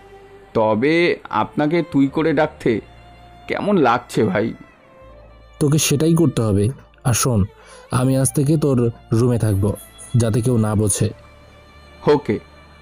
Speaker 11: তবে আপনাকে তুই করে ডাকতে কেমন লাগছে ভাই?
Speaker 8: তোকে সেটাই করতে হবে। আর শোন, আমি আজ থেকে তোর রুমে থাকবো, যাতে কেউ না বোঝে।
Speaker 11: ওকে।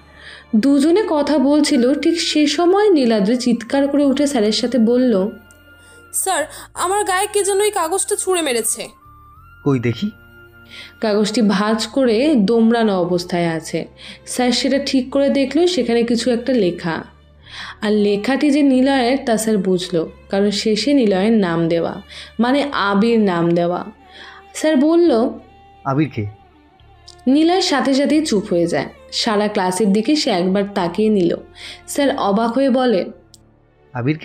Speaker 9: দুজনে কথা বলছিল, ঠিক সে সময় নীলাদ্রি চিৎকার করে উঠে স্যারের সাথে বলল,
Speaker 10: স্যার, আমার গায়ে কে যেন এই কাগজটা ছুঁড়ে মেরেছে।
Speaker 12: কই দেখি।
Speaker 9: কাগজটি ভাঁজ করে দোমড়ানো অবস্থায় আছে। স্যার সেটা ঠিক করে দেখলো, সেখানে কিছু একটা লেখা। আর লেখাটি যে নিলয়ের তা স্যার বুঝলো, কারণ শেষে নিলয়ের নাম দেওয়া, মানে আবির নাম দেওয়া। স্যার বলল,
Speaker 12: আবিরকে?
Speaker 9: নিলয়ের সাথে সাথেই চুপ হয়ে যায়। সারা ক্লাসের দিকে সে একবার তাকিয়ে নিল। স্যার অবাক হয়ে বলে,
Speaker 12: আবিরকে?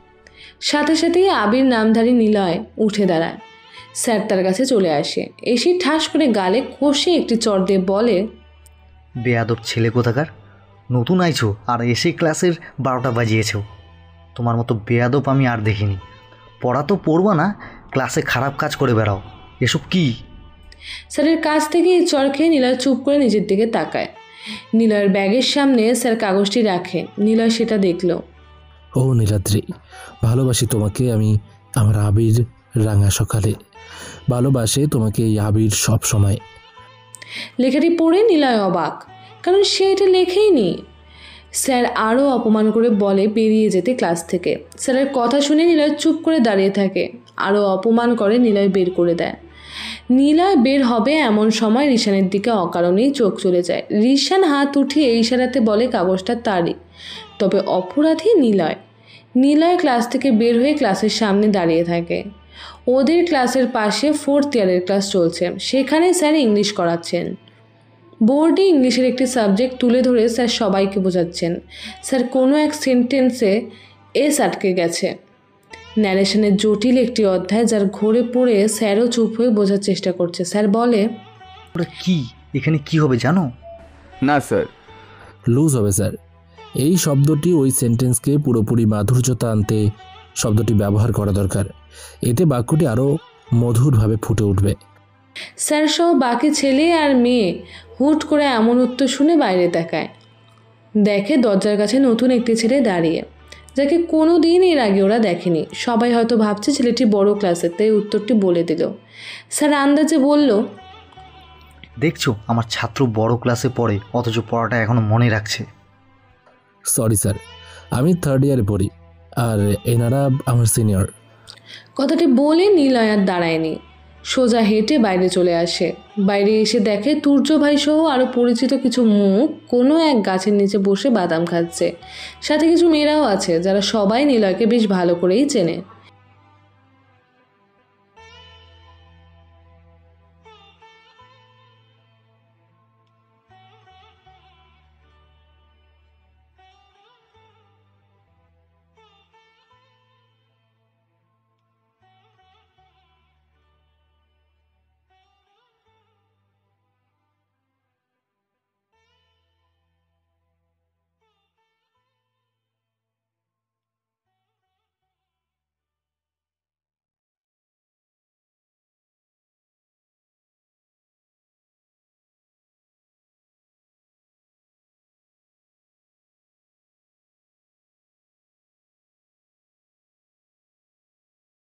Speaker 9: সাথে সাথেই আবির নামধারী নিলয় উঠে দাঁড়ায়। স্যার তার কাছে চলে আসে, এসে ঠাস করে গালে কষে একটি চর দিয়ে বলে,
Speaker 12: বেয়াদব ছেলে কোথাকার, নতুন আইছো আর এসে ক্লাসের বারোটা বাজিয়েছ। তোমার মতো বেয়াদব আমি আর দেখিনি। পড়া তো পড়বা না, ক্লাসে খারাপ কাজ করে বেড়াও, এসব কি?
Speaker 9: স্যারের কাছ থেকে এই চর খেয়ে নিলয় চুপ করে নিজের দিকে তাকায়। নিলয়ের ব্যাগের সামনে স্যার কাগজটি রাখে। নিলয় সেটা দেখল।
Speaker 8: ও নীলাদ্রি, ভালোবাসি তোমাকে আমি, আমার আবির রাঙা সকালে। ভালোবাসে তোমাকে এই আবির সব সময়।
Speaker 9: লেখাটি পড়ে নিলয় অবাক, কারণ সে এটা লেখেই নি। স্যার আরও অপমান করে বলে বেরিয়ে যেতে ক্লাস থেকে। স্যারের কথা শুনে নিলয় চুপ করে দাঁড়িয়ে থাকে। আরও অপমান করে নিলয় বের করে দেয়। নিলয় বের হবে এমন সময় রিশানের দিকে অকারণেই চোখ চলে যায়। রিশান হাত উঠিয়ে ইশারাতে বলে কাগজটা তারই, তবে অপরাধী নিলয়। নিলয় ক্লাস থেকে বের হয়ে ক্লাসের সামনে দাঁড়িয়ে থাকে। ওদের ক্লাসের পাশে ফোর্থ ইয়ারের ক্লাস চলছে, সেখানে স্যার ইংলিশ করাচ্ছেন। বোর্ডে ইংলিশের একটি সাবজেক্ট তুলে ধরে স্যার সবাইকে বোঝাচ্ছেন। স্যার কোনো এক সেন্টেন্সে এস আটকে গেছে। ন্যারেশনের জটিল একটি অধ্যায়, যার ঘোরে পড়ে স্যারও চুপ হয়ে বোঝার চেষ্টা করছে। স্যার বলে,
Speaker 12: ওটা কি, এখানে কি হবে জানো?
Speaker 11: না স্যার।
Speaker 8: লুজ হবে স্যার। এই শব্দটি ওই সেন্টেন্সকে পুরোপুরি মাধুর্যতা আনতে শব্দটি ব্যবহার করা দরকার, এতে বাক্যটি আরও মধুরভাবে ফুটে উঠবে।
Speaker 9: স্যার সহ বাকি ছেলে আর মেয়ে হুট করে এমন উত্তর শুনে বাইরে তাকায়। দেখে দরজার কাছে নতুন একটি ছেলে দাঁড়িয়ে, যাকে কোনো দিন এর আগে ওরা দেখেনি। সবাই হয়তো ভাবছে ছেলেটি বড় ক্লাসের, তাই উত্তরটি বলে দিল। স্যার আন্দাজে বলল,
Speaker 12: দেখছো আমার ছাত্র বড় ক্লাসে পড়ে, অথচ পড়াটা এখনো মনে রাখছে।
Speaker 8: সরি স্যার, আমি থার্ড ইয়ারে পড়ি আর এনারা আমার সিনিয়র।
Speaker 9: কথাটি বলে নিলয় আর দাঁড়ায়নি, সোজা হেঁটে বাইরে চলে আসে। বাইরে এসে দেখে তুর্য ভাই সহ আরও পরিচিত কিছু মুখ কোনো এক গাছের নিচে বসে বাদাম খাচ্ছে। সাথে কিছু মেয়েরাও আছে যারা সবাই নিলয়কে বেশ ভালো করেই চেনে।